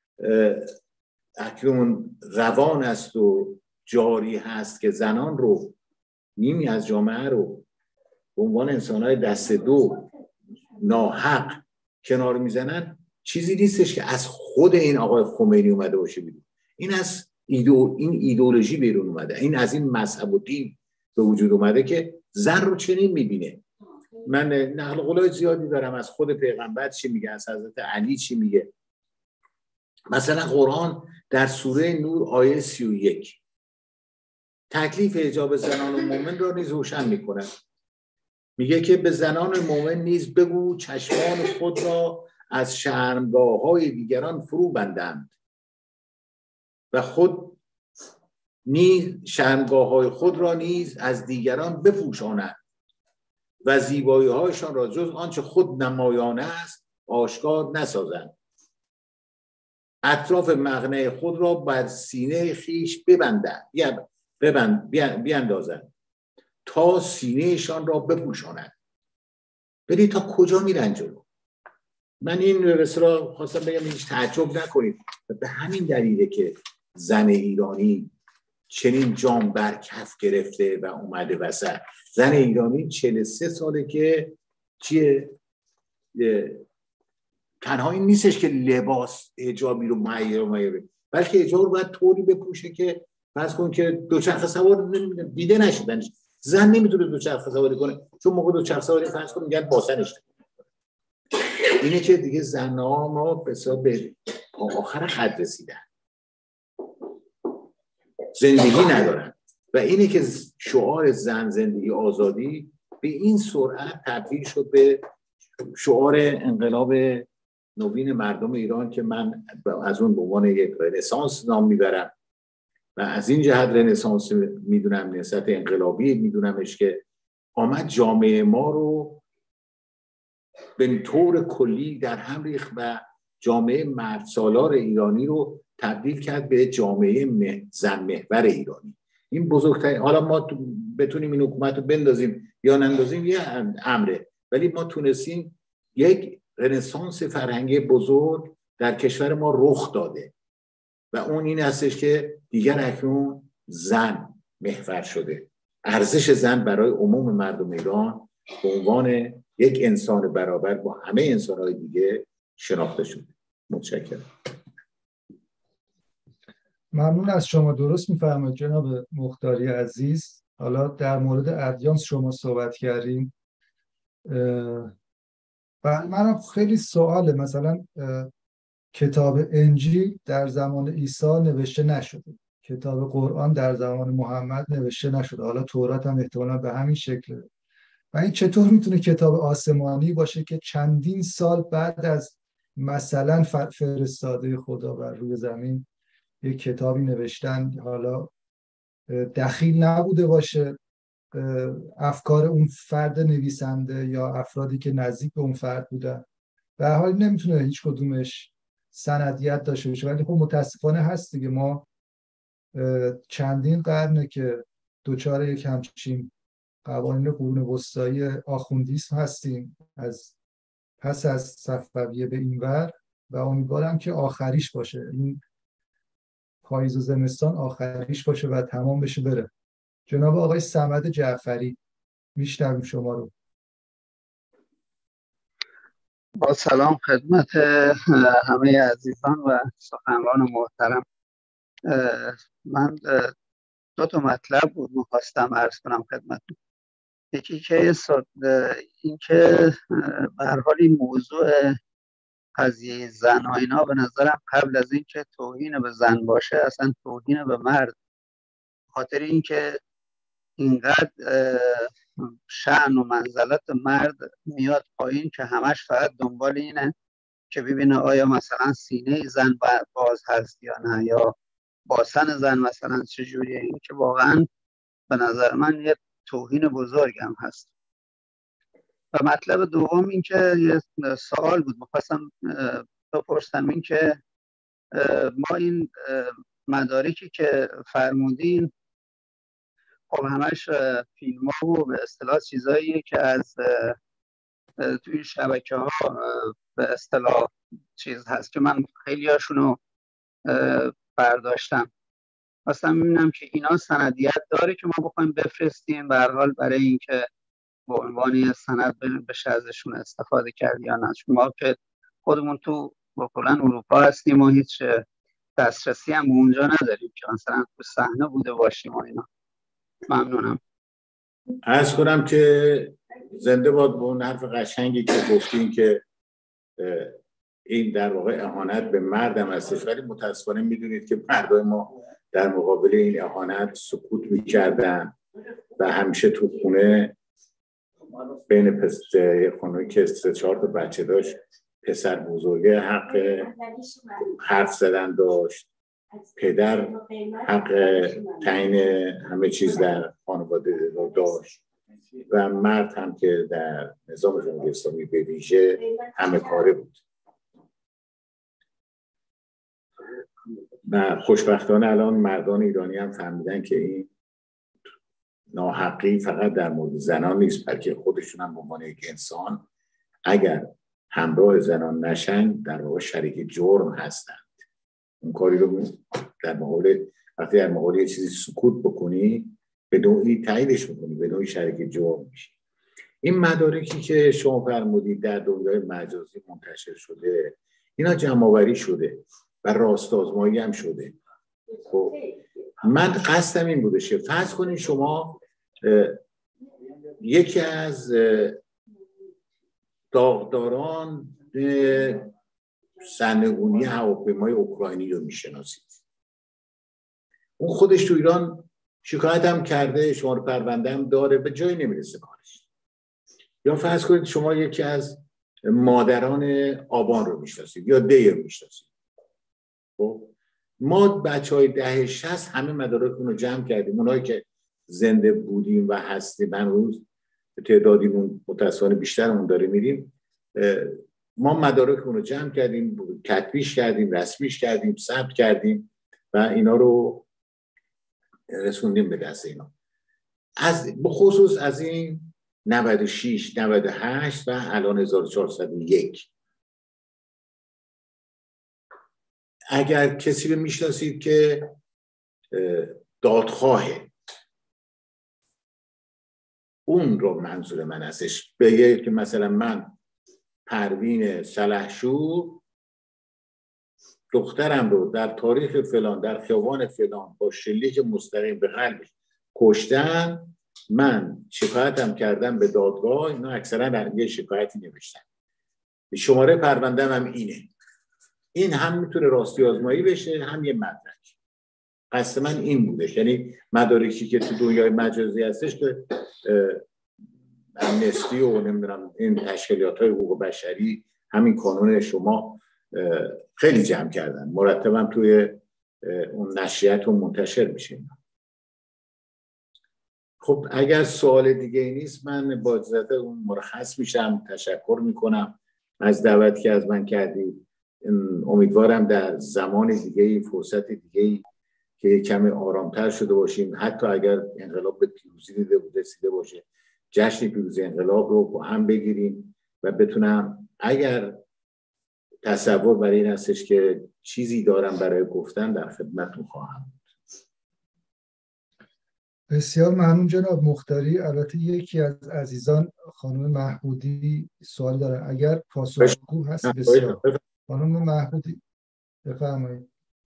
اکنون روان است و جاری هست که زنان رو نیمی از جامعه رو به عنوان انسان‌های دست دو ناحق کنار میزنن، چیزی نیستش که از خود این آقای خمینی اومده باشه بیرون. این از ایدو این ایدئولوژی بیرون اومده، این از این مذهب و دین به وجود اومده که زن رو چنین میبینه. من نقل قولای زیادی دارم از خود پیغمبر چی میگه، از حضرت علی چی میگه. مثلا قرآن در سوره نور آیه سی و یک تکلیف حجاب زنان و مؤمن را نیز روشن میکنه. میگه که به زنان مؤمن نیز بگو چشمان خود را از شرمگاه‌های دیگران فرو بندند و خود نیز شرمگاه‌های خود را نیز از دیگران بپوشانند و زیبایی‌هایشان را جز آنچه خود نمایانه است آشکار نسازند. اطراف مغنه خود را بر سینه خیش ببندند ببند بیاندازند تا سینهشان را بپوشانند. ببینید تا کجا میرن جلو. من این رساله خواستم بگم هیچ تعجب نکنید، به همین دلیله که زن ایرانی چنین جام بر کف گرفته و اومده وسط. زن ایرانی چهل و سه ساله که چیه تنها این نیستش که لباس حجابی رو معیر و معیر، بلکه حجاب رو باید طوری بپوشه که فرض کن که دوچرخه سوار دیده نشدنش. زن نمیتونه دوچرخه سواری کنه چون موقع دوچرخه سواری فرض کن میگن باسنش. اینه که دیگه زن‌ها ما به به آخر خط رسیدن، زندگی ندارن و اینه که شعار زن زندگی آزادی به این سرعت تبدیل شد به شعار انقلاب نوین مردم ایران که من از اون به عنوان یک رنسانس نام میبرم و از این جهت رنسانس میدونم، نهضت انقلابی میدونمش که آمد جامعه ما رو به طور کلی در هم ریخت و جامعه مرد سالار ایرانی رو تبدیل کرد به جامعه زن محور ایرانی. این بزرگترین، حالا ما بتونیم این حکومت رو بندازیم یا نندازیم یه امره، ولی ما تونستیم یک رنسانس فرهنگی بزرگ در کشور ما رخ داده و اون این هستش که دیگر اکنون زن محور شده. ارزش زن برای عموم مردم ایران به عنوان یک انسان برابر با همه انسان‌های دیگه شناخته شده. متشکرم. ممنون از شما. درست میفرمایید جناب مختاری عزیز. حالا در مورد ادیان شما صحبت کردیم. و من خیلی سواله، مثلا کتاب انجیل در زمان عیسی نوشته نشده، کتاب قرآن در زمان محمد نوشته نشده، حالا تورات هم احتمالاً به همین شکله. و این چطور میتونه کتاب آسمانی باشه که چندین سال بعد از مثلا فرستاده خدا بر روی زمین یک کتابی نوشتن، حالا دخیل نبوده باشه افکار اون فرد نویسنده یا افرادی که نزدیک به اون فرد بودن. به هر حال نمیتونه هیچ کدومش سندیت داشته باشه، ولی خب متاسفانه هست دیگه. ما چندین قرنه که دوچار یک همچین قوانین قرون وسطایی آخوندیسم هستیم، از پس از صفویه به این ور، و امیدوارم که آخریش باشه، این پاییز و زمستان آخریش باشه و تمام بشه بره. جناب آقای صمد جعفری، میشنویم شما رو. با سلام خدمت همه عزیزان و سخنران محترم. من دو تا مطلب بود می‌خواستم عرض کنم خدمتتون. یکی که این که به هر حال این موضوع قضیه زن و اینا به نظرم قبل از این که توهین به زن باشه اصلا توهین به مرد، خاطر این که اینقدر شأن و منزلت مرد میاد پایین که همش فقط دنبال اینه که ببینه آیا مثلا سینه زن باز هست یا نه، یا باسن زن مثلا چجوریه. این که واقعا به نظر من یه توهین بزرگ هم هست. و مطلب دوم این که یه سوال بود می‌خواستم بپرسم، این که ما این مدارکی که فرمودین خب همش فیلم ها و به اصطلاح چیزاییه که از توی شبکه ها به اصطلاح چیز هست که من خیلی هاشونو برداشتم. اصلا میبینم که اینا سندیت داره که ما بخوایم بفرستیم به هر حال برای اینکه به عنوان سند بشه ازشون استفاده کرد یا نه. ما که خودمون تو کلاً اروپا هستیم و هیچ دسترسی هم به اونجا نداریم که مثلا تو صحنه بوده باشیم و اینا. ممنونم. عرض کنم که زنده باد به اون حرف قشنگی که گفتین که این در واقع اهانت به مردم هستش، ولی متاسفانه میدونید که مردای ما در مقابل این اهانت سکوت میکردن و همیشه تو خونه بین پسر خانوی که سه چهار تا بچه داشت، پسر بزرگه حق حرف زدن داشت، پدر حق تعیین همه چیز در خانواده رو داشت و مرد هم که در نظام جمهوری اسلامی به ویژه همه کاره بود. و خوشبختانه الان مردان ایرانی هم فهمیدن که این ناحقی فقط در مورد زنان نیست، بلکه خودشون هم به عنوان یک انسان اگر همراه زنان نشن در واقع شریک جرم هستند. اون کاری رو در مقابل وقتی در مقابل یه چیزی سکوت بکنی به نوعی تاییدش میکنی، به نوعی شریک جرم میشی. این مدارکی که شما فرمودید در دنیای مجازی منتشر شده، اینا جمع‌آوری شده و راست آزمایی هم شده. خب من قصدم این بودش که فرض کنید شما یکی از داغداران سرنگونی هواپیمای اوکراینی رو میشناسید. اون خودش تو ایران شکایت هم کرده، شماره پرونده هم داره، به جایی نمیرسه کارش. یا فرض کنید شما یکی از مادران آبان رو میشناسید یا دیر میشناسید. خب ما بچه های دهه شصت همه مدارکمون رو جمع کردیم، اونایی که زنده بودیم و هستیم هنوز تعدادیمون متاسفانه بیشترمون داره میریم، ما مدارکمون رو جمع کردیم، کتبیش کردیم، رسمیش کردیم، ثبت کردیم و اینا رو رسوندیم به دست اینا. از بخصوص از این نود و شش، نود و هشت و الان هزار و چهارصد و یک. اگر کسی رو میشناسید که دادخواهه، اون رو منظور من ازش. بگه که مثلا من پروین سلحشور دخترم رو در تاریخ فلان در خیابان فلان با شلیک مستقیم به قلبش کشتن، من شکایتم کردم به دادگاه، اینا اکثرا در یه شکایتی نوشتن، شماره پرونده‌ام هم اینه. این هم میتونه راستی آزمایی بشه، هم یه مدرک. قصد من این بوده، یعنی مدارکی که تو دنیای مجازی هستش که امنستی و نمیدونم این تشکیلات‌های حقوق بشری، همین کانون شما خیلی جمع کردن، مرتبا توی اون نشریات منتشر میشه. خب اگر سوال دیگه ای نیست، من با اجازه اون مرخص میشم. تشکر میکنم از دعوتی که از من کردید. امیدوارم در زمان دیگه، فرصت دیگه که کمی آرامتر شده باشیم، حتی اگر انقلاب به پیروزی دیده بود رسیده باشه، جشن پیروزی انقلاب رو با هم بگیریم و بتونم، اگر تصور برای این هستش که چیزی دارم برای گفتن، در خدمتتون خواهم. بسیار ممنون جناب مختاری. البته یکی از عزیزان خانم محمودی سوال دارن، اگر پاسخگو هست بسیار. خانم محمودی بفرمایید.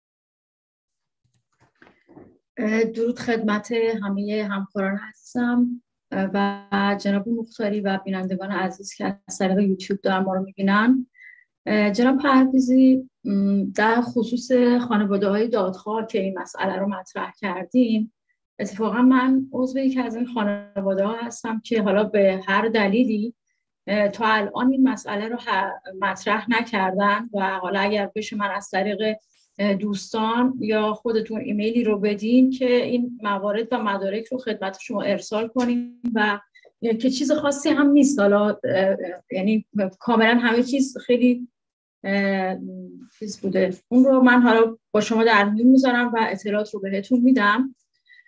درود خدمت همه همکاران هستم و جناب مختاری و بینندگان عزیز که از طریق یوتیوب دارن ما رو میبینن. جناب پرویزی، در خصوص خانواده های دادخواه که این مسئله رو مطرح کردیم، اتفاقا من عضو یکی از این خانواده ها هستم که حالا به هر دلیلی تا الان این مسئله رو مطرح نکردن و حالا اگر بشه من از طریق دوستان یا خودتون ایمیلی رو بدین که این موارد و مدارک رو خدمت شما ارسال کنیم و که چیز خاصی هم نیست، حالا یعنی کاملا همه چیز خیلی چیز بوده، اون رو من حالا با شما در میون میذارم و اطلاعات رو بهتون میدم.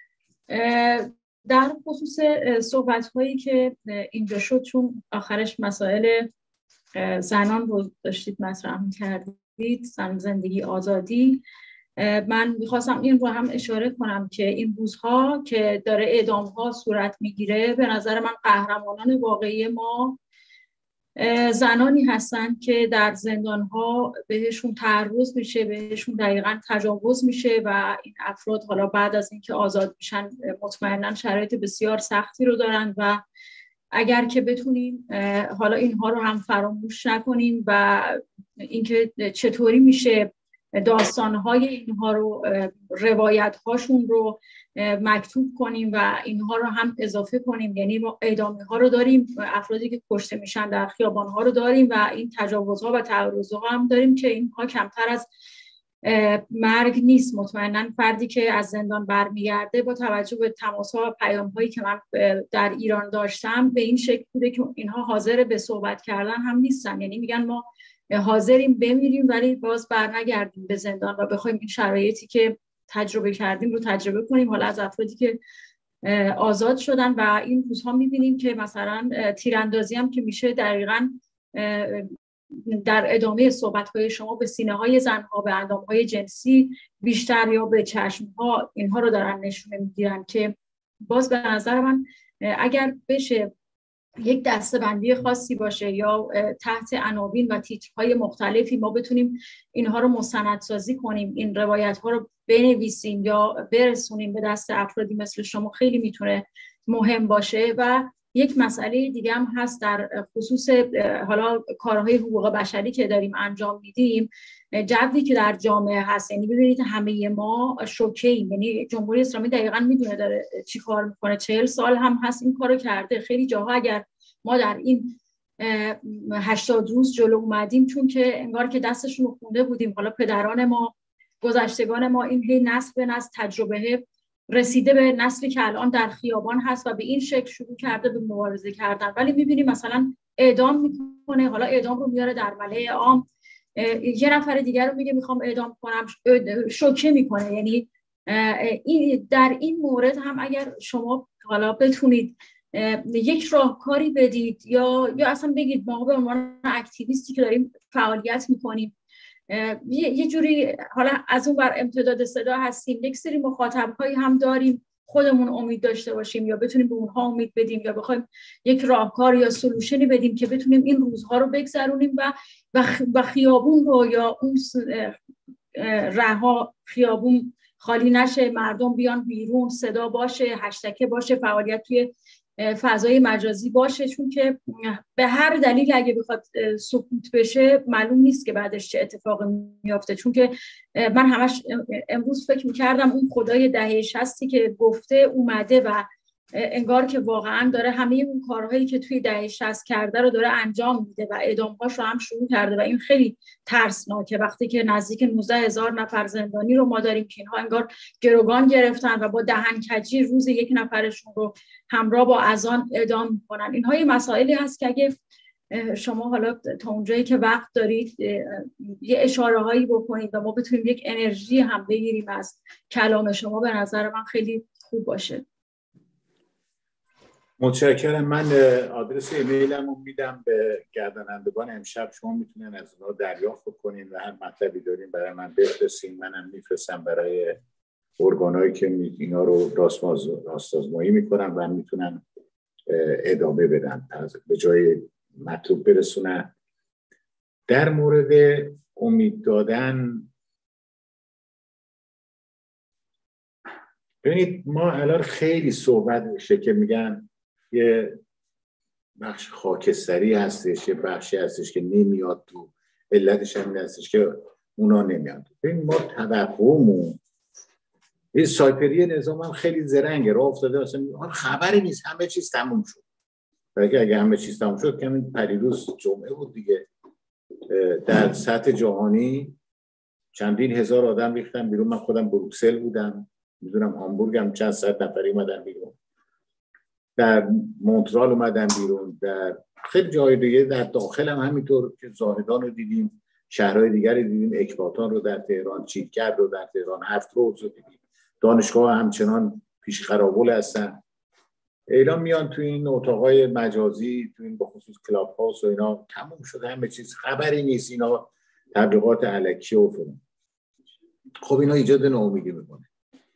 در خصوص صحبت هایی که اینجا شد، چون آخرش مسائل زنان رو داشتید مطرح می‌کردید، زن زندگی آزادی، من میخواستم این رو هم اشاره کنم که این روزها که داره اعدام ها صورت میگیره، به نظر من قهرمانان واقعی ما زنانی هستن که در زندان ها بهشون تعرض میشه، بهشون دقیقاً تجاوز میشه و این افراد حالا بعد از اینکه آزاد میشن مطمئناً شرایط بسیار سختی رو دارن و اگر که بتونیم حالا اینها رو هم فراموش نکنیم و اینکه چطوری میشه داستانهای اینها رو، روایت هاشون رو مکتوب کنیم و اینها رو هم اضافه کنیم. یعنی ما اعدامی ها رو داریم، افرادی که کشته میشن در خیابان ها رو داریم و این تجاوزها و تعرضها هم داریم که اینها کمتر از مرگ نیست. مطمئناً فردی که از زندان برمیگرده با توجه به تماس‌ها و پیام‌هایی که من در ایران داشتم به این شکل بوده که اینها حاضر به صحبت کردن هم نیستن، یعنی میگن ما حاضریم بمیریم ولی باز برنگردیم به زندان و بخوایم این شرایطی که تجربه کردیم رو تجربه کنیم. حالا از افرادی که آزاد شدن و این روزها می‌بینیم که مثلا تیراندازی هم که میشه دقیقاً در ادامه صحبت‌های شما به سینه‌های زن‌ها، به اندام‌های جنسی بیشتر یا به چشم‌ها، اینها رو دارن نشون می‌گیرن که باز به نظر من اگر بشه یک دسته‌بندی خاصی باشه یا تحت عناوین و تیترهای مختلفی ما بتونیم اینها رو مستندسازی کنیم، این روایت‌ها رو بنویسیم یا برسونیم به دست افرادی مثل شما، خیلی میتونه مهم باشه. و یک مسئله دیگه هم هست در خصوص حالا کارهای حقوق بشری که داریم انجام میدیم، جوی که در جامعه هست. یعنی ببینید همه ما شوکه‌ایم، یعنی جمهوری اسلامی دقیقاً میدونه داره چی کار میکنه، چهل سال هم هست این کارو کرده. خیلی جاها اگر ما در این هشتاد روز جلو اومدیم، چون که انگار که دستشون رو خونده بودیم، حالا پدران ما، گذشتگان ما، این هی نسل به نسل تجربه رسیده به نسلی که الان در خیابان هست و به این شکل شروع کرده به مبارزه کردن. ولی میبینیم مثلا اعدام میکنه، حالا اعدام رو میاره در ملأ عام، یه نفر دیگر رو میگه میخوام اعدام کنم، شوکه میکنه. یعنی این در این مورد هم اگر شما حالا بتونید یک راهکاری بدید یا یا اصلا بگید ما به عنوان اکتیویستی که داریم فعالیت میکنیم یه جوری حالا از اون بر امتداد صدا هستیم، یک سری مخاطب‌هایی هم داریم خودمون امید داشته باشیم یا بتونیم به اونها امید بدیم یا بخوایم یک راهکار یا سولوشنی بدیم که بتونیم این روزها رو بگذرونیم و و خیابون رو یا اون رها خیابون خالی نشه، مردم بیان بیرون، صدا باشه، هشتگ باشه، فعالیت توی فضای مجازی باشه، چون که به هر دلیل اگه بخواد سکوت بشه معلوم نیست که بعدش چه اتفاقی میافته. چون که من همش امروز فکر میکردم اون خدای دهه شصتی که گفته اومده و انگار که واقعا داره همه اون کارهایی که توی دهه شصت کرده رو داره انجام میده و اعدام‌هاش رو هم شروع کرده و این خیلی ترسناکه وقتی که نزدیک نوزده هزار نفر زندانی رو ما داریم که اینها انگار گروگان گرفتن و با دهنکجی روز یک نفرشون رو همراه با اذان اعدام میکنن. اینها یه مسائلی هست که اگه شما حالا تا اونجایی که وقت دارید یه اشاره هایی بکنید و ما بتونیم یک انرژی هم بگیریم از کلام شما، به نظر من خیلی خوب باشه. متشکرم. من آدرس ایمیلم رو میدم به گردانندگان. امشب شما میتونن از اونها دریافت کنین و هر مطلبی دارین برای من بفرستین، منم میفرستم برای ارگانایی که اینا رو راستازمایی میکنن و میتونن ادامه بدن، به جای مطلوب برسونن. در مورد امید دادن، ببینید ما الان خیلی صحبت میشه که میگن یه بخش خاکستری هستش، یه بخشی هستش که نمیاد تو، علتش هم این هستش که اونا نمیاد. ببین ما توقعمون این سایپری نظام هم خیلی زرنگه، راه افتاده اصلا خبری نیست، همه چیز تموم شد. اگه اگه همه چیز تموم شد که همین پریروز جمعه بود دیگه، در سطح جهانی چندین هزار آدم ریختن بیرون. من خودم بروکسل بودم، میدونم هامبورگ هم چند صد نفری اومدن بیرون، در مونترال اومدن بیرون، در خیلی جای دیگه در داخل هم همینطور که زاهدان رو دیدیم، شهرهای دیگری دیدیم، اکباتان رو در تهران، چیتکرد رو در تهران، هفت روز رو دیدیم. دانشگاه همچنان پیش خرابول هستن. اعلام میان تو این اتاقای مجازی، تو این بخصوص کلاب هاوس و اینا تموم شده همه چیز، خبری نیست، اینا تبلیغات الکی و فلان. خب اینا ایجاد ناامیدی میکنه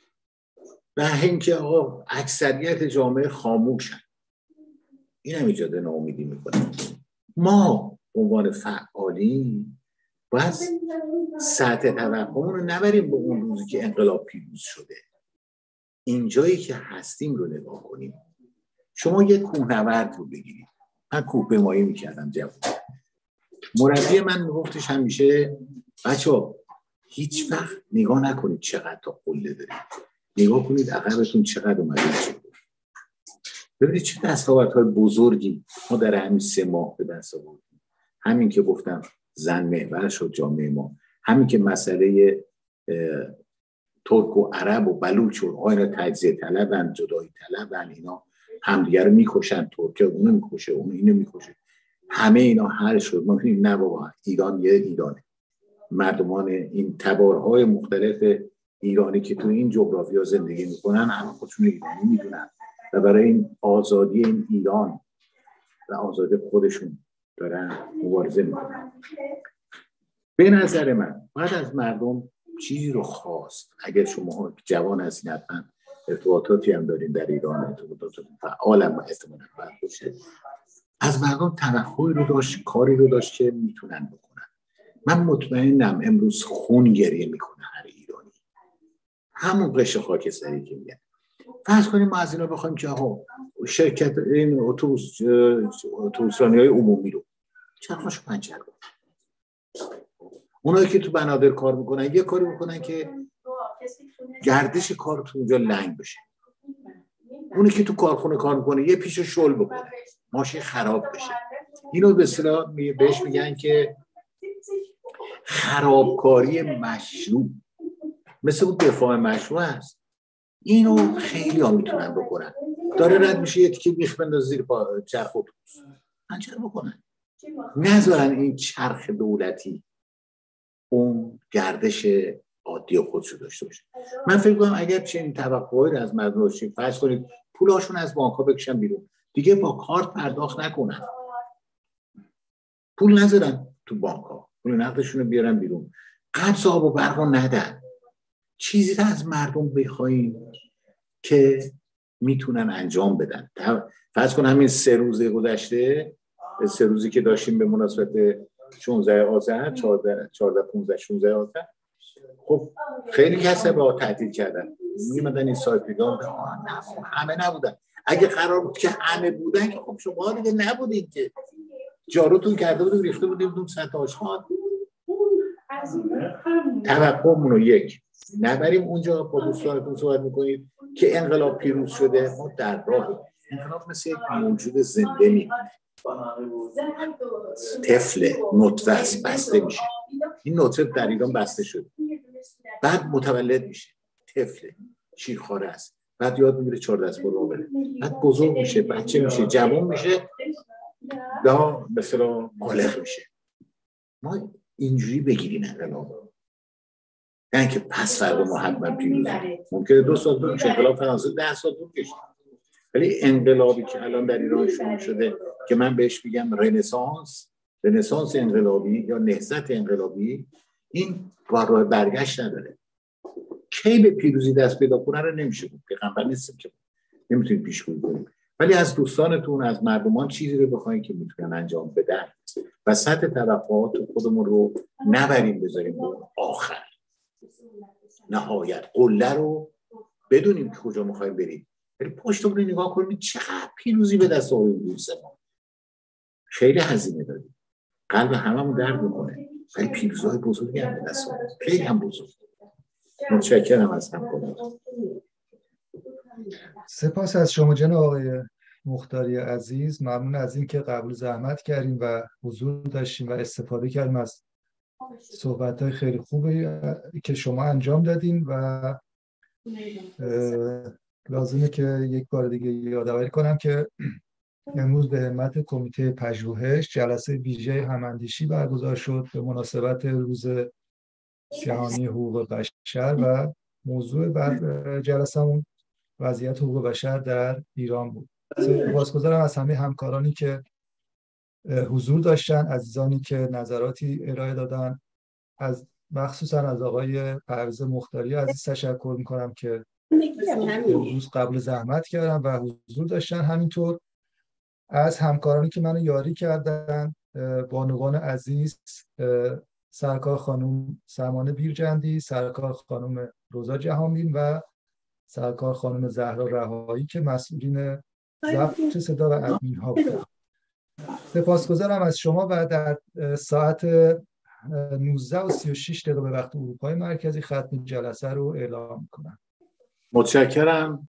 و اینکه آقا اکثریت جامعه خاموشن، این هم ایجاد ناامیدی میکنه. ما به عنوان فعالین باید سطح توقعمون رو نبریم به اون روزی که انقلاب پیروز شده. اینجایی که هستیم رو نگاه کنیم. شما یک کوهنورد رو بگیرید. من کوهپیمایی میکردم جوان. مربی من میگفتش همیشه بچه‌ها هیچ وقت نگاه نکنید چقدر تا قله دارید، نگاه کنید عقبتون چقدر اومده شده. ببینید چه دستاوردهای بزرگی ما در همین سه ماه به دست آوردیم. همین که گفتم زن محور شد جامعه ما، همین که مسئله ترک و عرب و بلوچ و اینا تجزیه طلبن، جدایی طلبن، اینا همدیگه رو میکشن، ترکیه اونو میکشه، اون اینو میکشه، همه اینا حل شد. ما میگیم نه بابا، ایران یه ایرانه. مردمان این تبارهای مختلف ایرانی که تو این جغرافیا زندگی میکنن همه خودشون ایرانی میدونن و برای این آزادی این ایران و آزادی خودشون دارن مبارزه میکنن. به نظر من باید از مردم چیزی رو خواست. اگر شما جوان هستین حتما ارتباطاتی هم دارین در ایران، ارتباطات فعال هم احتمالاً باید باشه، از مردم توقعی رو داشت، کاری رو داشت که میتونن بکنن. من مطمئنم امروز خون گریه میکنه هر ایرانی، همون قشر خاکستری که میگن. فرض کنیم ما از اینا بخوایم که آقا شرکت این اتوبوس اتوبوسرانی‌های عمومی رو چرخاشو پنچر کنن. اونایی که تو بنادر کار میکنن یه کاری میکنن که گردش کار تو اونجا لنگ بشه. اونی که تو کارخونه کار میکنه یه پیش شل بکنه، ماشین خراب بشه. اینو به اصطلاح بهش میگن که خرابکاری مشروع، مثل اون دفاع مشروع هست. اینو خیلی ها میتونن بکنن. داره رد میشه یه تیکه بیخ بنداز زیر پا چرخ اتوبوس، پنچر بکنن، نذارن این چرخ دولتی اون گردش عادی خودشو داشته باشه. من فکر کنم اگر چنین توقعی رو از مردم داشتیم، فرض کنید پولاشون از بانک‌ها بکشن بیرون، دیگه با کارت پرداخت نکنن، پول نذارن تو بانک‌ها، پول نقدشون رو بیارن بیرون، قبض آب و برق رو ندن. چیزی رو از مردم بخوایم که میتونن انجام بدن. فرض کن همین سه روز گذشته، سه روزی که داشتیم به مناسبت شانزده آذر، چهارده پانزده شانزده آذر، خب خیلی کسا با تعطیل کردن، میمدن این سایپیگان همه نبودن. اگه قرار بود که همه بودن که خب شما دیگه نبودید که جاروتون کرده بودیم ریخته بودیم اون سطح آشغال. توقعمون رو یک نبریم اونجا. با دوستانتون صحبت میکنید که انقلاب پیروز شده، ما در راه انقلاب مثل یک موجود زنده میمونه، طفل نطفه است، بسته میشه. این نطفه در ایران بسته شده، بعد متولد میشه، طفل شیرخواره است، بعد یاد میگیره چهار دست برو بره، بعد بزرگ میشه، بچه میشه، جوان میشه، دا مثلا بالغ میشه. ما اینجوری بگیریم انقلاب، یعنی که پس فردا ما حتما پیروزیم. ممکنه دو سال دور انقلاب فرانسه ده سال دور کشید، ولی انقلابی که الان در ایران شروع شده که من بهش میگم رنسانس، رنسانس انقلابی یا نهضت انقلابی، این راه برگشت نداره. کی به پیروزی دست پیدا کنه رو نمیشه بود، پیغمبر نیستیم که نمیتونیم پیشگویی کنیم، ولی از دوستانتون، از مردمان چیزی رو بخواید که میتونن انجام بدن و سطح توقعات خودمون رو نبریم بذاریم به آخر. نهایت قله رو بدونیم که کجا میخوایم بریم، ولی پشتمون رو نگاه کنیم چقدر پیروزی به دست آوردیم دوست ما. خیلی هزینه دادیم، قلب هممون درد میکنه، ولی پیروزی‌های بزرگی هم به دست آوردیم، خیلی هم بزرگ. متشکرم از همکاری. سپاس از شما جناب آقای مختاری عزیز. ممنون از این که قبول زحمت کردیم و حضور داشتیم و استفاده کردیم از صحبت‌های خیلی خوبی که شما انجام دادین و لازمه که یک بار دیگه یادآوری کنم که امروز به همت کمیته پژوهش جلسه ویژه هماندیشی برگزار شد به مناسبت روز جهانی حقوق بشر و موضوع بر جلسه‌مون وضعیت حقوق بشر در ایران بود. سپاسگزارم از همه همکارانی که حضور داشتن، عزیزانی که نظراتی ارائه دادن، از مخصوصا از آقای پرویز مختاری عزیز تشکر میکنم که امروز قبل زحمت کردن و حضور داشتن. همینطور از همکارانی که منو یاری کردن، بانوان عزیز، سرکار خانم سرمانه بیرجندی، سرکار خانم روزا جهانبین و سرکار خانم زهرا رهایی که مسئولین ضبط صدا و ادمین ها بودن. سپاسگزارم از شما و در ساعت نوزده و سی و شش دقیقه به وقت اروپای مرکزی ختم جلسه رو اعلام میکنم. متشکرم.